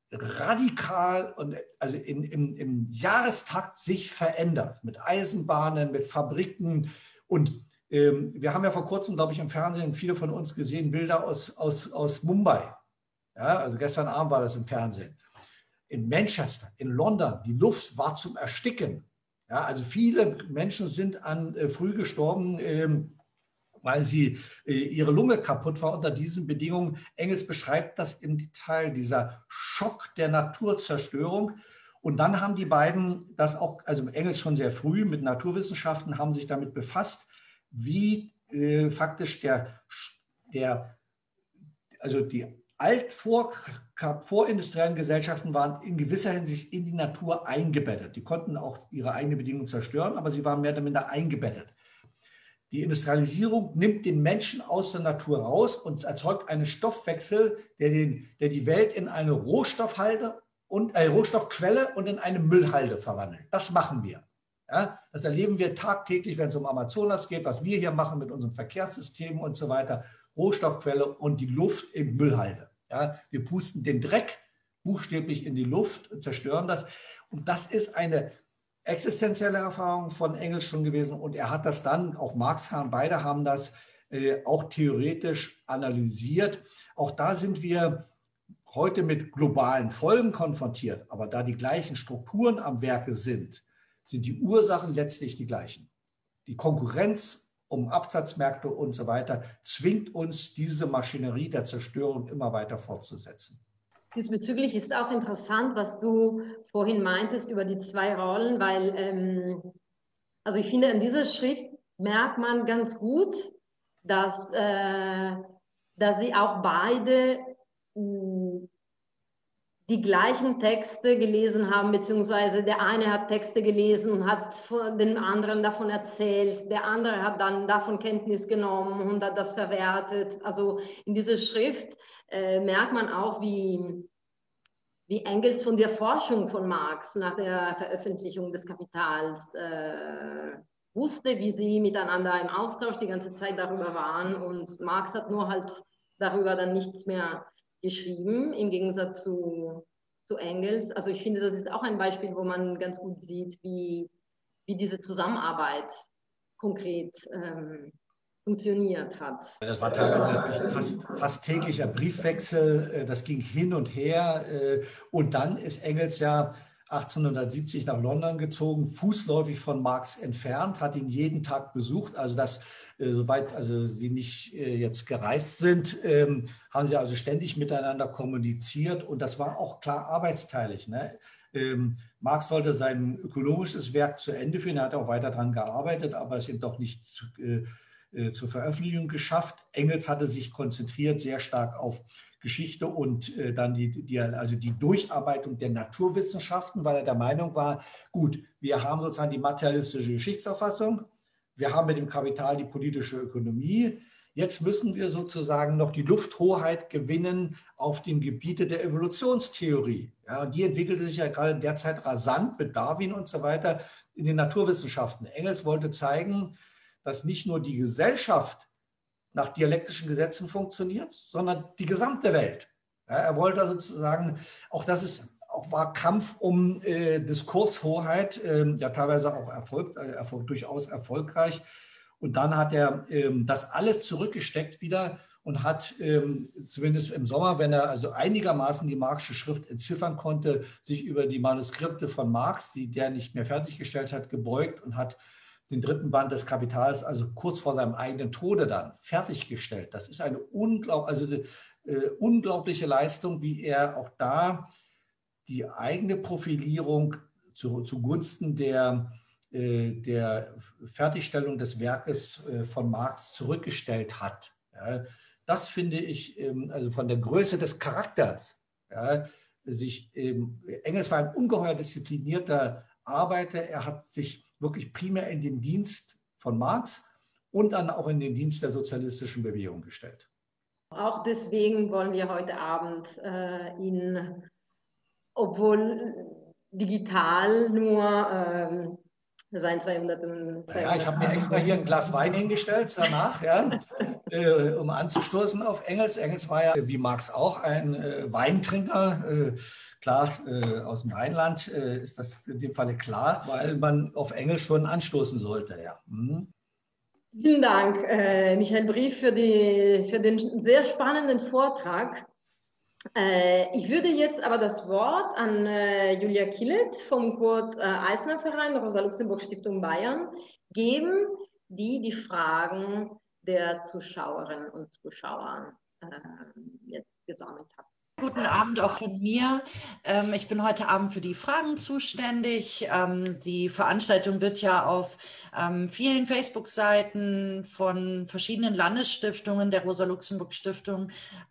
radikal und also in, im, im Jahrestakt sich verändert, mit Eisenbahnen, mit Fabriken. Und ähm, wir haben ja vor kurzem, glaube ich, im Fernsehen, viele von uns gesehen, Bilder aus, aus, aus Mumbai. Ja, also gestern Abend war das im Fernsehen. In Manchester, in London, die Luft war zum Ersticken. Ja, also viele Menschen sind an, äh, früh gestorben, ähm, weil sie, äh, ihre Lunge kaputt war unter diesen Bedingungen. Engels beschreibt das im Detail, dieser Schock der Naturzerstörung. Und dann haben die beiden das auch, also Engels schon sehr früh mit Naturwissenschaften, haben sich damit befasst, wie äh, faktisch der, der, also die alt vor, vorindustriellen Gesellschaften waren in gewisser Hinsicht in die Natur eingebettet. Die konnten auch ihre eigenen Bedingungen zerstören, aber sie waren mehr oder minder eingebettet. Die Industrialisierung nimmt den Menschen aus der Natur raus und erzeugt einen Stoffwechsel, der, den, der die Welt in eine Rohstoffhalde und eine Rohstoffquelle und in eine Müllhalde verwandelt. Das machen wir. Ja, das erleben wir tagtäglich, wenn es um Amazonas geht, was wir hier machen mit unserem Verkehrssystem und so weiter. Rohstoffquelle und die Luft in Müllhalde. Ja, wir pusten den Dreck buchstäblich in die Luft und zerstören das. Und das ist eine existenzielle Erfahrung von Engels schon gewesen. Und er hat das dann, auch Marx haben, beide haben das äh, auch theoretisch analysiert. Auch da sind wir heute mit globalen Folgen konfrontiert. Aber da die gleichen Strukturen am Werke sind, sind die Ursachen letztlich die gleichen. Die Konkurrenz um Absatzmärkte und so weiter zwingt uns, diese Maschinerie der Zerstörung immer weiter fortzusetzen. Diesbezüglich ist auch interessant, was du vorhin meintest über die zwei Rollen, weil, ähm, also ich finde, in dieser Schrift merkt man ganz gut, dass, äh, dass sie auch beide mh, die gleichen Texte gelesen haben, beziehungsweise der eine hat Texte gelesen und hat den anderen davon erzählt, der andere hat dann davon Kenntnis genommen und hat das verwertet. Also in dieser Schrift äh, merkt man auch, wie, wie Engels von der Forschung von Marx nach der Veröffentlichung des Kapitals äh, wusste, wie sie miteinander im Austausch die ganze Zeit darüber waren, und Marx hat nur halt darüber dann nichts mehr geschrieben, im Gegensatz zu, zu Engels. Also ich finde, das ist auch ein Beispiel, wo man ganz gut sieht, wie, wie diese Zusammenarbeit konkret ähm, funktioniert hat. Das war teilweise fast, fast täglicher Briefwechsel, das ging hin und her. Und dann ist Engels ja achtzehnhundertsiebzig nach London gezogen, fußläufig von Marx entfernt, hat ihn jeden Tag besucht. Also das, äh, soweit also sie nicht äh, jetzt gereist sind, ähm, haben sie also ständig miteinander kommuniziert, und das war auch klar arbeitsteilig. Ne? Ähm, Marx sollte sein ökonomisches Werk zu Ende führen, er hat auch weiter daran gearbeitet, aber es eben doch nicht zu, äh, äh, zur Veröffentlichung geschafft. Engels hatte sich konzentriert sehr stark auf Geschichte und äh, dann die, die, also die Durcharbeitung der Naturwissenschaften, weil er der Meinung war, gut, wir haben sozusagen die materialistische Geschichtsauffassung, wir haben mit dem Kapital die politische Ökonomie, jetzt müssen wir sozusagen noch die Lufthoheit gewinnen auf dem Gebiete der Evolutionstheorie. Ja, und die entwickelte sich ja gerade in der Zeit rasant mit Darwin und so weiter in den Naturwissenschaften. Engels wollte zeigen, dass nicht nur die Gesellschaft nach dialektischen Gesetzen funktioniert, sondern die gesamte Welt. Ja, er wollte sozusagen, auch das ist, auch war Kampf um äh, Diskurshoheit, äh, ja teilweise auch Erfolg, äh, Erfolg, durchaus erfolgreich. Und dann hat er ähm, das alles zurückgesteckt wieder und hat ähm, zumindest im Sommer, wenn er also einigermaßen die Marxische Schrift entziffern konnte, sich über die Manuskripte von Marx, die der nicht mehr fertiggestellt hat, gebeugt und hat den dritten Band des Kapitals, also kurz vor seinem eigenen Tode dann, fertiggestellt. Das ist eine unglaub, also eine, äh, unglaubliche Leistung, wie er auch da die eigene Profilierung zu, zugunsten der, äh, der Fertigstellung des Werkes äh, von Marx zurückgestellt hat. Ja, das finde ich, ähm, also von der Größe des Charakters, ja, sich, ähm, Engels war ein ungeheuer disziplinierter Arbeiter, er hat sich wirklich primär in den Dienst von Marx und dann auch in den Dienst der sozialistischen Bewegung gestellt. Auch deswegen wollen wir heute Abend äh, ihn, obwohl digital, nur ähm, sein zweihundert. Ja, ich habe mir extra hier ein Glas Wein hingestellt danach, ja, äh, um anzustoßen auf Engels. Engels war ja, wie Marx auch, ein äh, Weintrinker. Äh, klar, äh, aus dem Rheinland äh, ist das in dem Falle klar, weil man auf Engels schon anstoßen sollte. Ja. Hm. Vielen Dank, äh, Michael Brief, für, die, für den sehr spannenden Vortrag. Äh, ich würde jetzt aber das Wort an äh, Julia Killet vom Kurt-Eisner-Verein, Rosa-Luxemburg-Stiftung Bayern, geben, die die Fragen der Zuschauerinnen und Zuschauer äh, jetzt gesammelt hat. Guten Abend auch von mir. Ich bin heute Abend für die Fragen zuständig. Die Veranstaltung wird ja auf vielen Facebook-Seiten von verschiedenen Landesstiftungen der Rosa-Luxemburg-Stiftung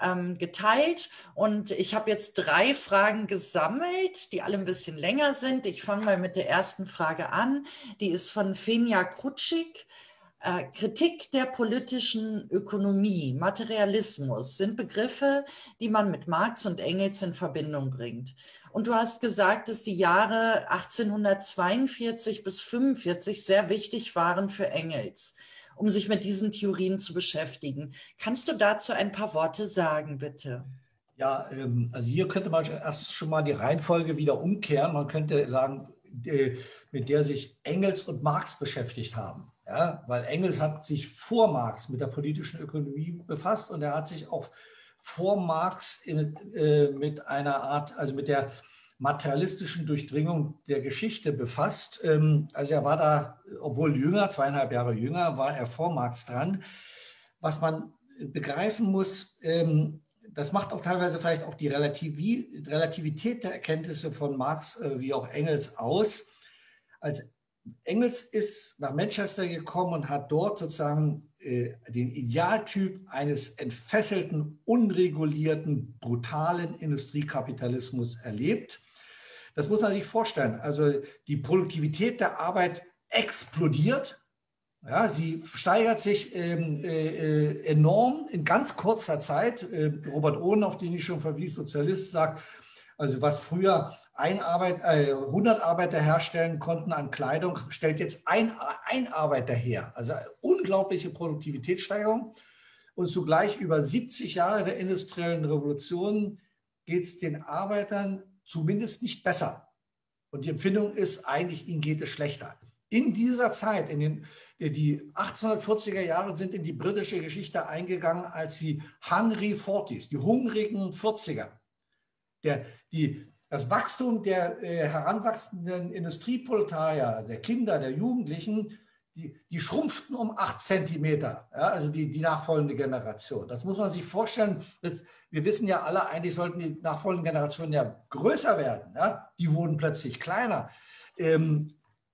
geteilt. Und ich habe jetzt drei Fragen gesammelt, die alle ein bisschen länger sind. Ich fange mal mit der ersten Frage an. Die ist von Fenja Krutschik. Äh, Kritik der politischen Ökonomie, Materialismus sind Begriffe, die man mit Marx und Engels in Verbindung bringt. Und du hast gesagt, dass die Jahre achtzehnhundertzweiundvierzig bis fünfundvierzig sehr wichtig waren für Engels, um sich mit diesen Theorien zu beschäftigen. Kannst du dazu ein paar Worte sagen, bitte? Ja, ähm, also hier könnte man erst schon mal die Reihenfolge wieder umkehren. Man könnte sagen, äh, mit der sich Engels und Marx beschäftigt haben. Ja, weil Engels hat sich vor Marx mit der politischen Ökonomie befasst und er hat sich auch vor Marx in, äh, mit einer Art, also mit der materialistischen Durchdringung der Geschichte befasst. Ähm, also er war da, obwohl jünger, zweieinhalb Jahre jünger, war er vor Marx dran. Was man begreifen muss, ähm, das macht auch teilweise vielleicht auch die Relativi Relativität der Erkenntnisse von Marx äh, wie auch Engels aus. Als Engels ist nach Manchester gekommen und hat dort sozusagen äh, den Idealtyp eines entfesselten, unregulierten, brutalen Industriekapitalismus erlebt. Das muss man sich vorstellen. Also die Produktivität der Arbeit explodiert. Ja, sie steigert sich ähm, äh, enorm in ganz kurzer Zeit. Äh, Robert Owen, auf den ich schon verwies, Sozialist, sagt, also was früher ein Arbeit, äh, hundert Arbeiter herstellen konnten an Kleidung, stellt jetzt ein, ein Arbeiter her. Also unglaubliche Produktivitätssteigerung. Und zugleich über siebzig Jahre der industriellen Revolution geht es den Arbeitern zumindest nicht besser. Und die Empfindung ist eigentlich, ihnen geht es schlechter. In dieser Zeit, in den, die achtzehnhundertvierziger Jahre sind in die britische Geschichte eingegangen als die Hungry Forties, die hungrigen vierziger. Der, die, das Wachstum der äh, heranwachsenden Industrieproletarier, der Kinder, der Jugendlichen, die, die schrumpften um acht Zentimeter, ja, also die, die nachfolgende Generation. Das muss man sich vorstellen. Das, wir wissen ja alle, eigentlich sollten die nachfolgenden Generationen ja größer werden. Ja? Die wurden plötzlich kleiner. Ähm,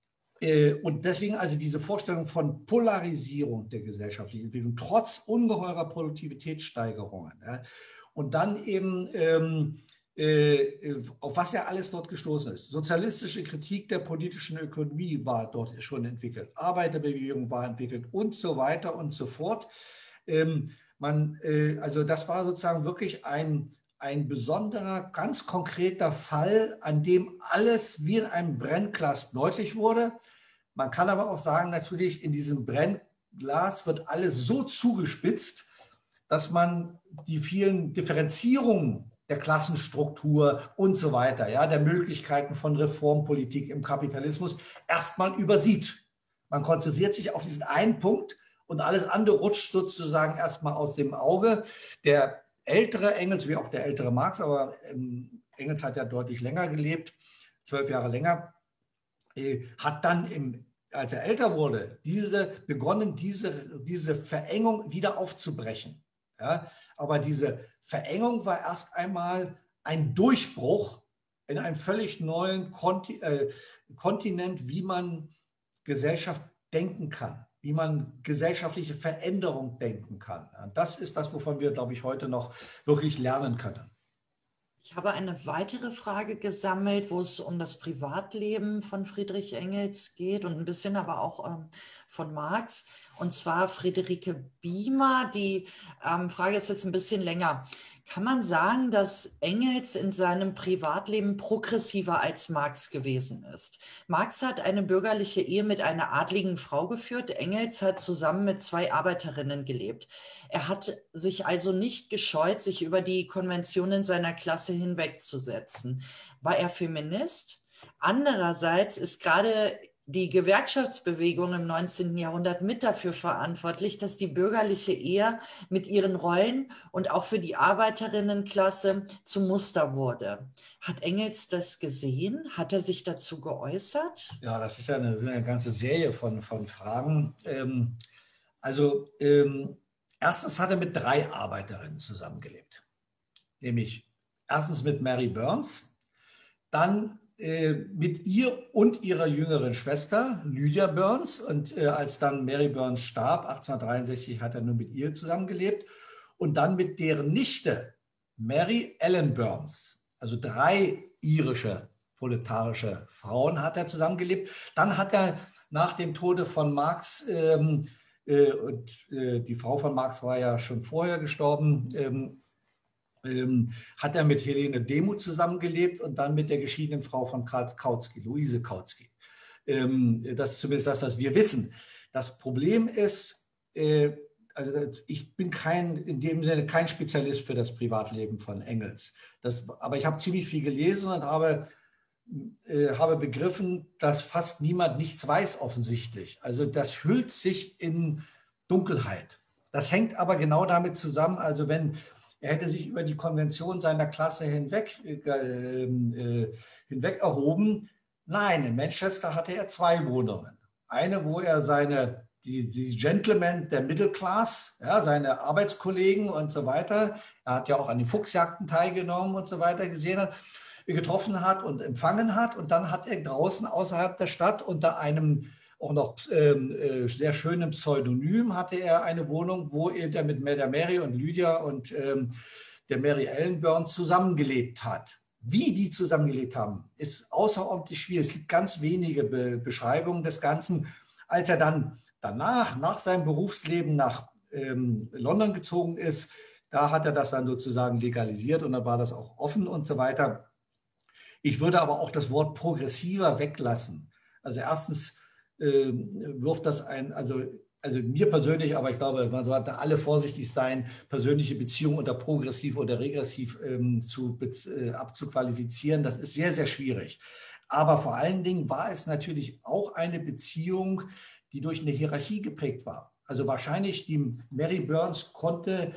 äh, und deswegen also diese Vorstellung von Polarisierung der gesellschaftlichen Entwicklung, trotz ungeheurer Produktivitätssteigerungen. Ja? Und dann eben... Ähm, auf was ja alles dort gestoßen ist. Sozialistische Kritik der politischen Ökonomie war dort schon entwickelt, Arbeiterbewegung war entwickelt und so weiter und so fort. Ähm, man, äh, also das war sozusagen wirklich ein, ein besonderer, ganz konkreter Fall, an dem alles wie in einem Brennglas deutlich wurde. Man kann aber auch sagen, natürlich in diesem Brennglas wird alles so zugespitzt, dass man die vielen Differenzierungen der Klassenstruktur und so weiter, ja, der Möglichkeiten von Reformpolitik im Kapitalismus erstmal übersieht. Man konzentriert sich auf diesen einen Punkt und alles andere rutscht sozusagen erstmal aus dem Auge. Der ältere Engels, wie auch der ältere Marx, aber ähm, Engels hat ja deutlich länger gelebt, zwölf Jahre länger, äh, hat dann, im, als er älter wurde, diese, begonnen, diese, diese Verengung wieder aufzubrechen. Ja, aber diese Verengung war erst einmal ein Durchbruch in einen völlig neuen Konti äh, Kontinent, wie man Gesellschaft denken kann, wie man gesellschaftliche Veränderung denken kann. Das ist das, wovon wir, glaube ich, heute noch wirklich lernen können. Ich habe eine weitere Frage gesammelt, wo es um das Privatleben von Friedrich Engels geht und ein bisschen aber auch ähm, von Marx. Und zwar Friederike Biemer. Die ähm, Frage ist jetzt ein bisschen länger. Kann man sagen, dass Engels in seinem Privatleben progressiver als Marx gewesen ist? Marx hat eine bürgerliche Ehe mit einer adligen Frau geführt. Engels hat zusammen mit zwei Arbeiterinnen gelebt. Er hat sich also nicht gescheut, sich über die Konventionen seiner Klasse hinwegzusetzen. War er Feminist? Andererseits ist gerade die Gewerkschaftsbewegung im neunzehnten Jahrhundert mit dafür verantwortlich, dass die bürgerliche Ehe mit ihren Rollen und auch für die Arbeiterinnenklasse zum Muster wurde. Hat Engels das gesehen? Hat er sich dazu geäußert? Ja, das ist ja eine, eine ganze Serie von, von Fragen. Ähm, also ähm, erstens hat er mit drei Arbeiterinnen zusammengelebt. Nämlich erstens mit Mary Burns, dann mit ihr und ihrer jüngeren Schwester Lydia Burns. Und äh, als dann Mary Burns starb, achtzehnhundertdreiundsechzig, hat er nur mit ihr zusammengelebt. Und dann mit deren Nichte Mary Ellen Burns. Also drei irische proletarische Frauen hat er zusammengelebt. Dann hat er nach dem Tode von Marx, ähm, äh, und äh, die Frau von Marx war ja schon vorher gestorben, ähm, Ähm, hat er mit Helene Demuth zusammengelebt und dann mit der geschiedenen Frau von Kautsky, Luise Kautsky. Ähm, das ist zumindest das, was wir wissen. Das Problem ist, äh, also ich bin kein, in dem Sinne kein Spezialist für das Privatleben von Engels. Das, aber ich habe ziemlich viel gelesen und habe, äh, habe begriffen, dass fast niemand nichts weiß offensichtlich. Also das hüllt sich in Dunkelheit. Das hängt aber genau damit zusammen, also wenn er hätte sich über die Konvention seiner Klasse hinweg, äh, äh, hinweg erhoben. Nein, in Manchester hatte er zwei Wohnungen. Eine, wo er seine, die, die Gentlemen der Middle Class, ja, seine Arbeitskollegen und so weiter, er hat ja auch an den Fuchsjagden teilgenommen und so weiter gesehen hat, getroffen hat und empfangen hat. Und dann hat er draußen außerhalb der Stadt unter einem auch noch äh, sehr schönem Pseudonym hatte er eine Wohnung, wo er mit der Mary und Lydia und ähm, der Mary Ellen Burns zusammengelebt hat. Wie die zusammengelebt haben, ist außerordentlich schwierig. Es gibt ganz wenige Be Beschreibungen des Ganzen. Als er dann danach, nach seinem Berufsleben nach ähm, London gezogen ist, da hat er das dann sozusagen legalisiert und dann war das auch offen und so weiter. Ich würde aber auch das Wort progressiver weglassen. Also erstens äh, wirft das ein, also, also mir persönlich, aber ich glaube, man sollte alle vorsichtig sein, persönliche Beziehungen unter progressiv oder regressiv ähm, zu, äh, abzuqualifizieren. Das ist sehr, sehr schwierig. Aber vor allen Dingen war es natürlich auch eine Beziehung, die durch eine Hierarchie geprägt war. Also wahrscheinlich die Mary Burns konnte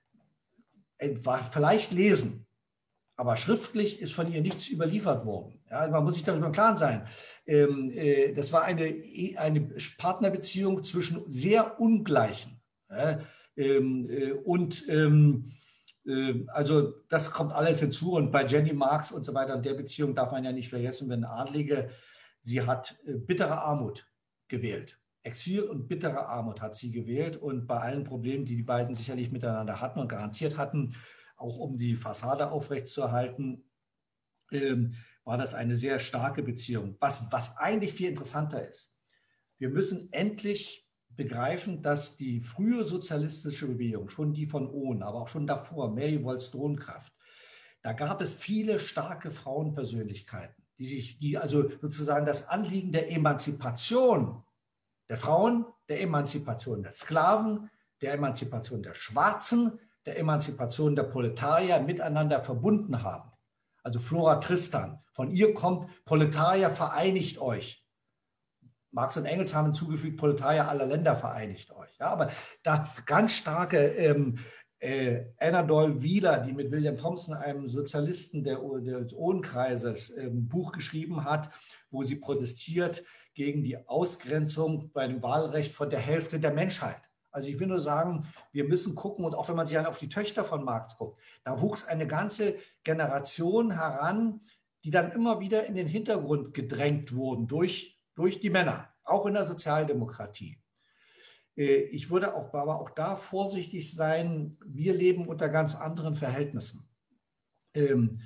war vielleicht lesen, aber schriftlich ist von ihr nichts überliefert worden. Ja, man muss sich darüber im Klaren sein. Ähm, äh, das war eine, eine Partnerbeziehung zwischen sehr Ungleichen. Ja, ähm, äh, und ähm, äh, also das kommt alles hinzu. Und bei Jenny Marx und so weiter, in der Beziehung darf man ja nicht vergessen, wenn eine Adlige, sie hat äh, bittere Armut gewählt. Exil und bittere Armut hat sie gewählt. Und bei allen Problemen, die die beiden sicherlich miteinander hatten und garantiert hatten, auch um die Fassade aufrechtzuerhalten, ähm, war das eine sehr starke Beziehung. Was, was eigentlich viel interessanter ist, wir müssen endlich begreifen, dass die frühe sozialistische Bewegung, schon die von Ohn, aber auch schon davor, Mary Wollstonecraft, da gab es viele starke Frauenpersönlichkeiten, die sich, die also sozusagen das Anliegen der Emanzipation der Frauen, der Emanzipation der Sklaven, der Emanzipation der Schwarzen, der Emanzipation der Proletarier miteinander verbunden haben. Also Flora Tristan, von ihr kommt Proletarier, vereinigt euch. Marx und Engels haben hinzugefügt, Proletarier aller Länder, vereinigt euch. Ja, aber da ganz starke ähm, äh, Anna Doyle Wheeler, die mit William Thompson, einem Sozialisten der, des Ohnkreises, ein ähm, Buch geschrieben hat, wo sie protestiert gegen die Ausgrenzung bei dem Wahlrecht von der Hälfte der Menschheit. Also ich will nur sagen, wir müssen gucken, und auch wenn man sich dann auf die Töchter von Marx guckt, da wuchs eine ganze Generation heran, die dann immer wieder in den Hintergrund gedrängt wurden durch, durch die Männer, auch in der Sozialdemokratie. Ich würde auch, aber auch da vorsichtig sein, wir leben unter ganz anderen Verhältnissen.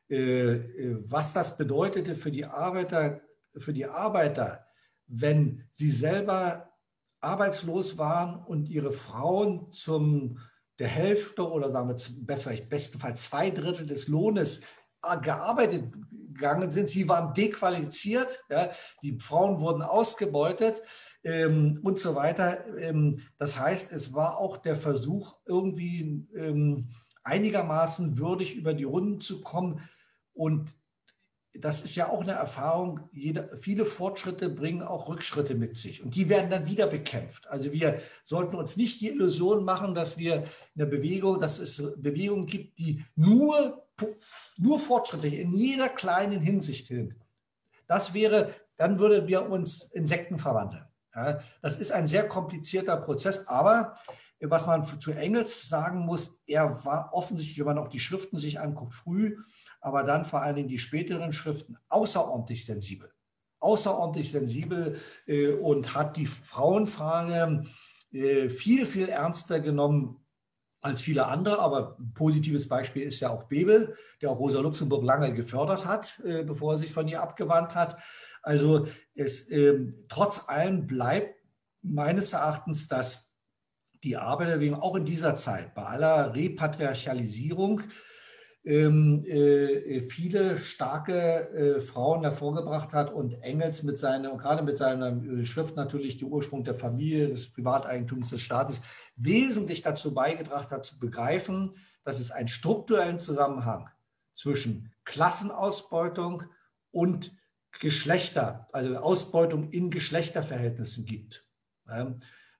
was das bedeutete für die Arbeiter, für die Arbeiter, wenn sie selber arbeitslos waren und ihre Frauen zum der Hälfte oder sagen wir besser, bestenfalls zwei Drittel des Lohnes gearbeitet gegangen sind. Sie waren dequalifiziert, ja, die Frauen wurden ausgebeutet ähm, und so weiter. Ähm, das heißt, es war auch der Versuch, irgendwie ähm, einigermaßen würdig über die Runden zu kommen. Und das ist ja auch eine Erfahrung, jede, viele Fortschritte bringen auch Rückschritte mit sich und die werden dann wieder bekämpft. Also wir sollten uns nicht die Illusion machen, dass wir eine Bewegung, dass es Bewegungen gibt, die nur, nur fortschrittlich in jeder kleinen Hinsicht sind. Das wäre, dann würden wir uns Insekten verwandeln. Ja, das ist ein sehr komplizierter Prozess, aber was man zu Engels sagen muss, er war offensichtlich, wenn man auch die Schriften sich anguckt, früh, aber dann vor allen Dingen die späteren Schriften außerordentlich sensibel. Außerordentlich sensibel äh, und hat die Frauenfrage äh, viel, viel ernster genommen als viele andere. Aber ein positives Beispiel ist ja auch Bebel, der auch Rosa Luxemburg lange gefördert hat, äh, bevor er sich von ihr abgewandt hat. Also es, äh, trotz allem bleibt meines Erachtens, dass die Arbeiterbewegung auch in dieser Zeit bei aller Repatriarchalisierung Ähm, äh, viele starke äh, Frauen hervorgebracht hat und Engels mit seiner, gerade mit seiner äh, Schrift natürlich die Ursprung der Familie, des Privateigentums des Staates, wesentlich dazu beigetragen hat, zu begreifen, dass es einen strukturellen Zusammenhang zwischen Klassenausbeutung und Geschlechter, also Ausbeutung in Geschlechterverhältnissen gibt. Ja.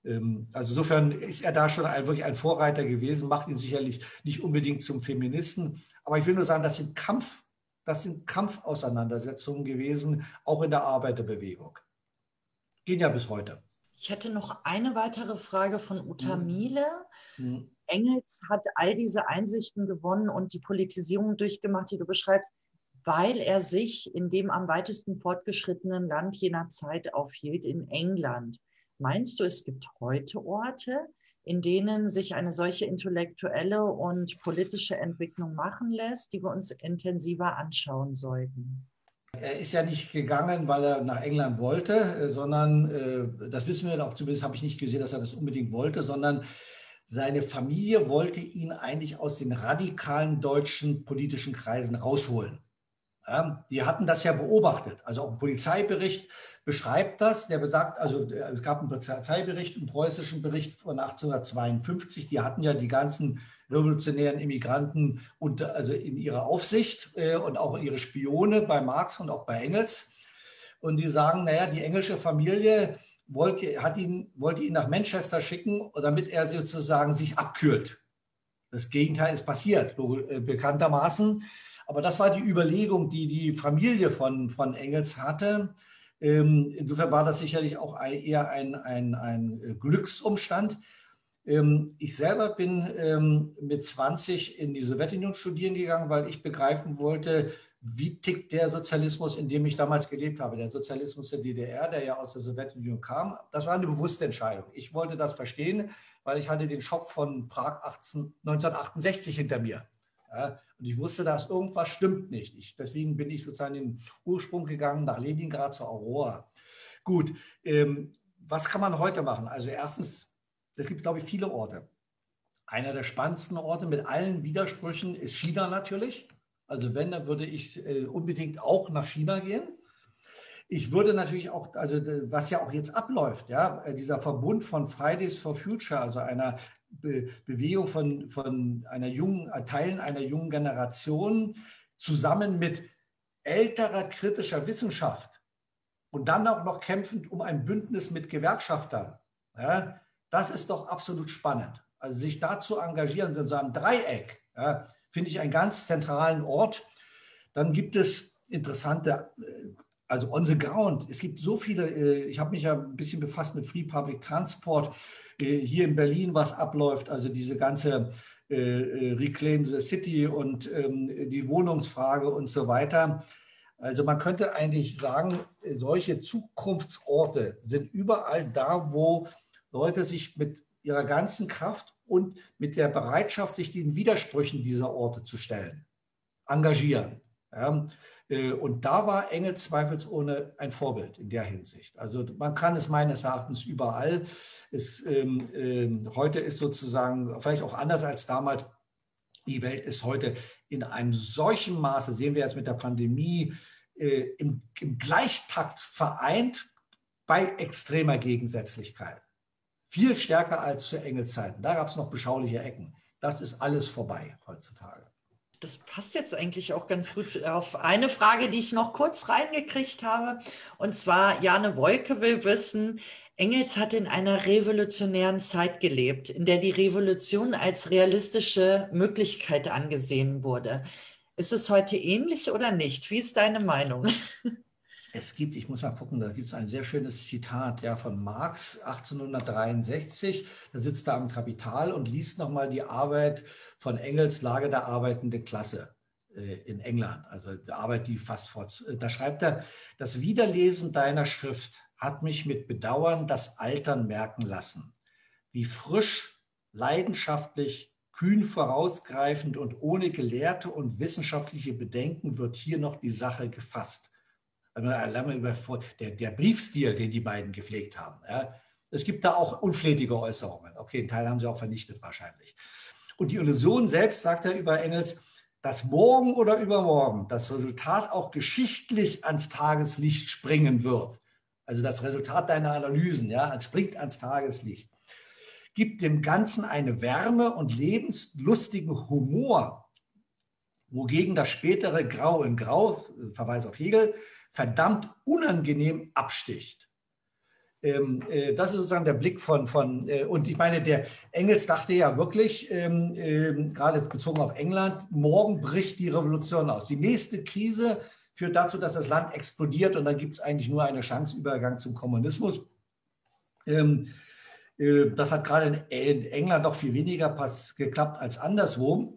Also insofern ist er da schon ein, wirklich ein Vorreiter gewesen, macht ihn sicherlich nicht unbedingt zum Feministen. Aber ich will nur sagen, das sind Kampf, das sind Kampfauseinandersetzungen gewesen, auch in der Arbeiterbewegung. Gehen ja bis heute. Ich hätte noch eine weitere Frage von Uta Hm. Miele. Hm. Engels hat all diese Einsichten gewonnen und die Politisierung durchgemacht, die du beschreibst, weil er sich in dem am weitesten fortgeschrittenen Land jener Zeit aufhielt, in England. Meinst du, es gibt heute Orte, in denen sich eine solche intellektuelle und politische Entwicklung machen lässt, die wir uns intensiver anschauen sollten? Er ist ja nicht gegangen, weil er nach England wollte, sondern, das wissen wir auch, zumindest habe ich nicht gesehen, dass er das unbedingt wollte, sondern seine Familie wollte ihn eigentlich aus den radikalen deutschen politischen Kreisen rausholen. Ja, die hatten das ja beobachtet. Also auch ein Polizeibericht beschreibt das. Der besagt, also es gab einen Polizeibericht, einen preußischen Bericht von achtzehnhundertzweiundfünfzig. Die hatten ja die ganzen revolutionären Immigranten unter, also in ihrer Aufsicht äh, und auch ihre Spione bei Marx und auch bei Engels. Und die sagen, naja, die englische Familie wollte, hat ihn, wollte ihn nach Manchester schicken, damit er sozusagen sich abkühlt. Das Gegenteil ist passiert, bekanntermaßen. Aber das war die Überlegung, die die Familie von, von Engels hatte. Ähm, insofern war das sicherlich auch ein, eher ein, ein, ein Glücksumstand. Ähm, ich selber bin ähm, mit zwanzig in die Sowjetunion studieren gegangen, weil ich begreifen wollte, wie tickt der Sozialismus, in dem ich damals gelebt habe. Der Sozialismus der D D R, der ja aus der Sowjetunion kam. Das war eine bewusste Entscheidung. Ich wollte das verstehen, weil ich hatte den Schock von Prag neunzehnhundertachtundsechzig hinter mir. Ja, und ich wusste, dass irgendwas stimmt nicht. Ich, deswegen bin ich sozusagen in den Ursprung gegangen, nach Leningrad zur Aurora. Gut, ähm, was kann man heute machen? Also erstens, es gibt, glaube ich, viele Orte. Einer der spannendsten Orte mit allen Widersprüchen ist China natürlich. Also wenn, dann würde ich äh, unbedingt auch nach China gehen. Ich würde natürlich auch, also was ja auch jetzt abläuft, ja, dieser Verbund von Fridays for Future, also einer Be Bewegung von, von einer jungen, Teilen einer jungen Generation, zusammen mit älterer kritischer Wissenschaft und dann auch noch kämpfend um ein Bündnis mit Gewerkschaftern, ja, das ist doch absolut spannend. Also sich da zu engagieren, in so einem Dreieck, ja, finde ich einen ganz zentralen Ort. Dann gibt es interessante, also on the ground, es gibt so viele, ich habe mich ja ein bisschen befasst mit Free Public Transport, hier in Berlin, was abläuft, also diese ganze äh, Reclaim the City und ähm, die Wohnungsfrage und so weiter. Also man könnte eigentlich sagen, solche Zukunftsorte sind überall da, wo Leute sich mit ihrer ganzen Kraft und mit der Bereitschaft, sich den Widersprüchen dieser Orte zu stellen, engagieren. Ja, und da war Engels zweifelsohne ein Vorbild in der Hinsicht. Also man kann es meines Erachtens überall. Es, ähm, äh, heute ist sozusagen, vielleicht auch anders als damals, die Welt ist heute in einem solchen Maße, sehen wir jetzt mit der Pandemie, äh, im, im Gleichtakt vereint bei extremer Gegensätzlichkeit. Viel stärker als zu Engels Zeiten. Da gab es noch beschauliche Ecken. Das ist alles vorbei heutzutage. Das passt jetzt eigentlich auch ganz gut auf eine Frage, die ich noch kurz reingekriegt habe. Und zwar, Jane Wolke will wissen, Engels hat in einer revolutionären Zeit gelebt, in der die Revolution als realistische Möglichkeit angesehen wurde. Ist es heute ähnlich oder nicht? Wie ist deine Meinung? Es gibt, ich muss mal gucken, da gibt es ein sehr schönes Zitat ja, von Marx achtzehnhundertdreiundsechzig. Da sitzt er am Kapital und liest nochmal die Arbeit von Engels, Lage der arbeitenden Klasse äh, in England. Also die Arbeit, die fast fort. Da schreibt er, das Wiederlesen deiner Schrift hat mich mit Bedauern das Altern merken lassen. Wie frisch, leidenschaftlich, kühn vorausgreifend und ohne gelehrte und wissenschaftliche Bedenken wird hier noch die Sache gefasst. Der, der Briefstil, den die beiden gepflegt haben. Ja. Es gibt da auch unflätige Äußerungen. Okay, einen Teil haben sie auch vernichtet wahrscheinlich. Und die Illusion selbst, sagt er über Engels, dass morgen oder übermorgen das Resultat auch geschichtlich ans Tageslicht springen wird. Also das Resultat deiner Analysen, ja, springt ans Tageslicht. Gibt dem Ganzen eine Wärme und lebenslustigen Humor, wogegen das spätere Grau in Grau, Verweis auf Hegel, verdammt unangenehm absticht. Ähm, äh, das ist sozusagen der Blick von, von äh, und ich meine, der Engels dachte ja wirklich, ähm, äh, gerade bezogen auf England, morgen bricht die Revolution aus. Die nächste Krise führt dazu, dass das Land explodiert und dann gibt es eigentlich nur eine Chance, Übergang zum Kommunismus. Ähm, äh, das hat gerade in, in England doch viel weniger pass geklappt als anderswo.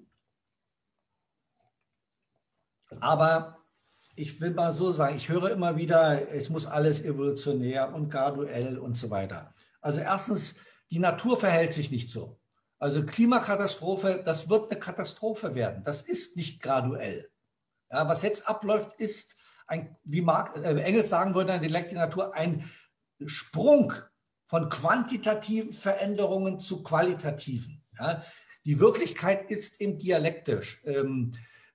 Aber ich will mal so sagen, ich höre immer wieder, es muss alles evolutionär und graduell und so weiter. Also erstens, die Natur verhält sich nicht so. Also Klimakatastrophe, das wird eine Katastrophe werden. Das ist nicht graduell. Ja, was jetzt abläuft, ist, ein, wie Mark, äh, Engels sagen würde, die Natur, ein Sprung von quantitativen Veränderungen zu qualitativen. Ja, die Wirklichkeit ist eben dialektisch. Ähm,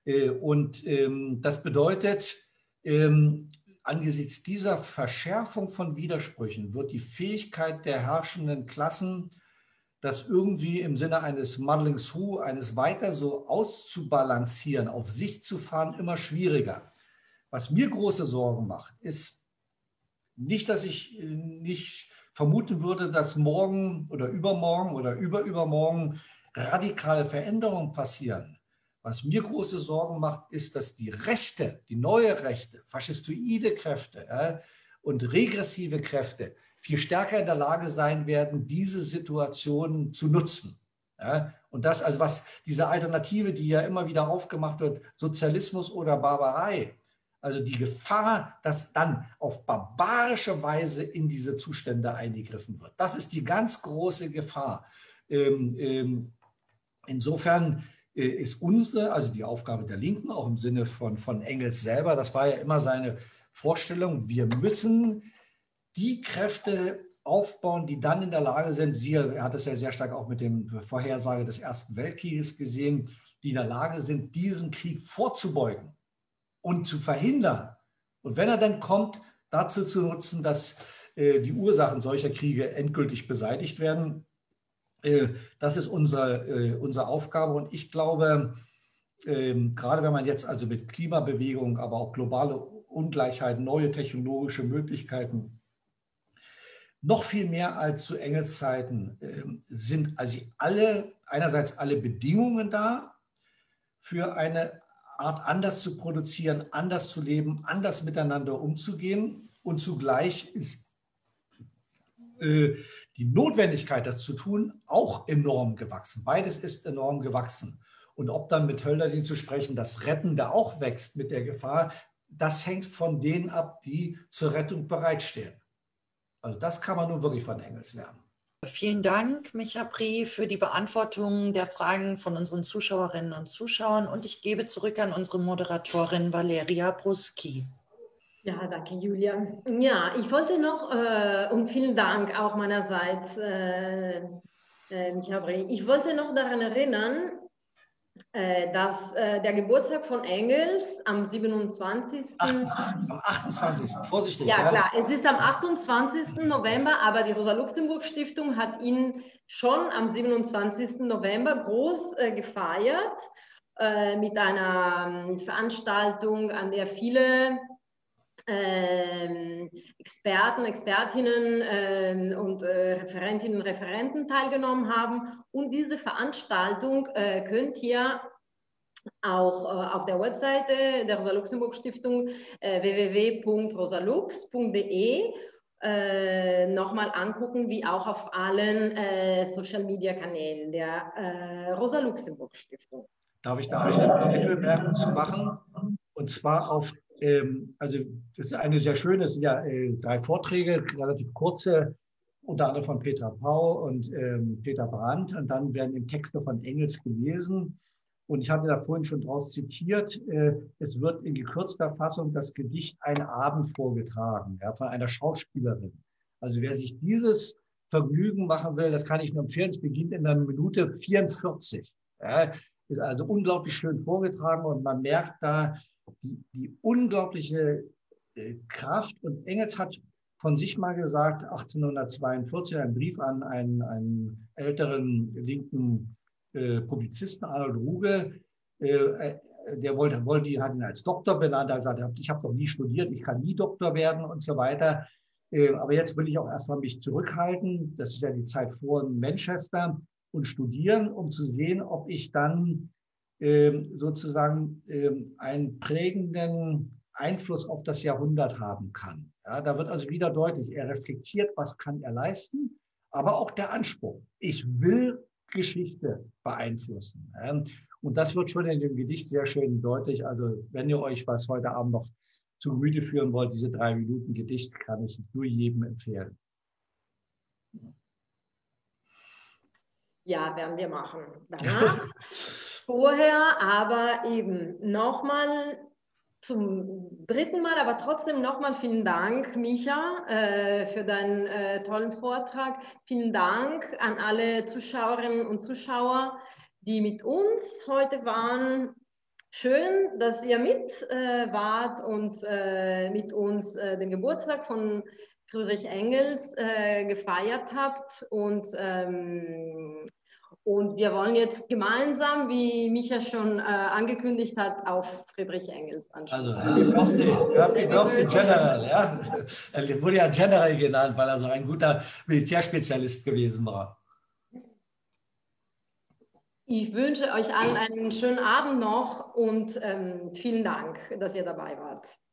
Und ähm, das bedeutet, ähm, angesichts dieser Verschärfung von Widersprüchen wird die Fähigkeit der herrschenden Klassen, das irgendwie im Sinne eines Muddling Through, eines weiter so auszubalancieren, auf sich zu fahren, immer schwieriger. Was mir große Sorgen macht, ist nicht, dass ich nicht vermuten würde, dass morgen oder übermorgen oder überübermorgen radikale Veränderungen passieren. Was mir große Sorgen macht, ist, dass die Rechte, die neue Rechte, faschistoide Kräfte äh, und regressive Kräfte viel stärker in der Lage sein werden, diese Situation zu nutzen. Ja? Und das, also was diese Alternative, die ja immer wieder aufgemacht wird, Sozialismus oder Barbarei, also die Gefahr, dass dann auf barbarische Weise in diese Zustände eingegriffen wird. Das ist die ganz große Gefahr. Ähm, ähm, insofern ist unsere, also die Aufgabe der Linken, auch im Sinne von, von Engels selber, das war ja immer seine Vorstellung, wir müssen die Kräfte aufbauen, die dann in der Lage sind, sie, er hat es ja sehr stark auch mit dem Vorhersage des Ersten Weltkrieges gesehen, die in der Lage sind, diesen Krieg vorzubeugen und zu verhindern. Und wenn er dann kommt, dazu zu nutzen, dass äh, die Ursachen solcher Kriege endgültig beseitigt werden. Das ist unsere, unsere Aufgabe und ich glaube, gerade wenn man jetzt also mit Klimabewegung, aber auch globale Ungleichheiten, neue technologische Möglichkeiten, noch viel mehr als zu Engels Zeiten sind also alle, einerseits alle Bedingungen da für eine Art anders zu produzieren, anders zu leben, anders miteinander umzugehen und zugleich ist die Notwendigkeit, das zu tun, auch enorm gewachsen. Beides ist enorm gewachsen. Und ob dann mit Hölderlin zu sprechen, das Rettende auch wächst mit der Gefahr, das hängt von denen ab, die zur Rettung bereitstehen. Also das kann man nun wirklich von Engels lernen. Vielen Dank, Micha Brie, für die Beantwortung der Fragen von unseren Zuschauerinnen und Zuschauern. Und ich gebe zurück an unsere Moderatorin Valeria Bruski. Ja, danke, Julia. Ja, ich wollte noch, äh, und vielen Dank auch meinerseits, äh, äh, Micha Brie, ich wollte noch daran erinnern, äh, dass äh, der Geburtstag von Engels am siebenundzwanzigsten Am achtundzwanzigsten Vorsichtig. Ja, ja, klar, es ist am achtundzwanzigsten November, aber die Rosa-Luxemburg-Stiftung hat ihn schon am siebenundzwanzigsten November groß äh, gefeiert äh, mit einer ähm, Veranstaltung, an der viele ähm, Experten, Expertinnen ähm, und äh, Referentinnen und Referenten teilgenommen haben. Und diese Veranstaltung äh, könnt ihr auch äh, auf der Webseite der Rosa-Luxemburg-Stiftung äh, w w w punkt rosalux punkt de äh, nochmal angucken, wie auch auf allen äh, Social-Media-Kanälen der äh, Rosa-Luxemburg-Stiftung. Darf ich da eine Bemerkung zu machen? Und zwar auf, ähm, also das ist eine sehr schöne, es sind ja äh, drei Vorträge, relativ kurze, unter anderem von Petra Pau und ähm, Peter Brandt. Und dann werden im Texte von Engels gelesen. Und ich hatte da vorhin schon draus zitiert, äh, es wird in gekürzter Fassung das Gedicht Ein Abend vorgetragen, ja, von einer Schauspielerin. Also wer sich dieses Vergnügen machen will, das kann ich nur empfehlen. Es beginnt in einer Minute vierundvierzig. Ja, ist also unglaublich schön vorgetragen und man merkt da die, die unglaubliche äh, Kraft. Und Engels hat von sich mal gesagt, achtzehnhundertzweiundvierzig, einen Brief an einen, einen älteren linken äh, Publizisten, Arnold Ruge, äh, der wollte, wollte, hat ihn als Doktor benannt, er hat gesagt, ich habe doch nie studiert, ich kann nie Doktor werden und so weiter. Äh, aber jetzt will ich auch erstmal mich zurückhalten, das ist ja die Zeit vor Manchester, und studieren, um zu sehen, ob ich dann ähm, sozusagen ähm, einen prägenden Einfluss auf das Jahrhundert haben kann. Ja, da wird also wieder deutlich, er reflektiert, was kann er leisten, aber auch der Anspruch. Ich will Geschichte beeinflussen. Ja, und das wird schon in dem Gedicht sehr schön deutlich. Also wenn ihr euch was heute Abend noch zu Gemüte führen wollt, diese drei Minuten Gedicht kann ich nur jedem empfehlen. Ja, werden wir machen. Danach, vorher aber eben nochmal zum dritten Mal, aber trotzdem nochmal vielen Dank, Micha, äh, für deinen äh, tollen Vortrag. Vielen Dank an alle Zuschauerinnen und Zuschauer, die mit uns heute waren. Schön, dass ihr mit äh, wart und äh, mit uns äh, den Geburtstag von Friedrich Engels äh, gefeiert habt. Und ähm, Und wir wollen jetzt gemeinsam, wie Micha schon äh, angekündigt hat, auf Friedrich Engels anschauen. Also Happy Birthday, Happy Birthday General. Ja? Er wurde ja General genannt, weil er so ein guter Militärspezialist gewesen war. Ich wünsche euch allen einen schönen Abend noch und ähm, vielen Dank, dass ihr dabei wart.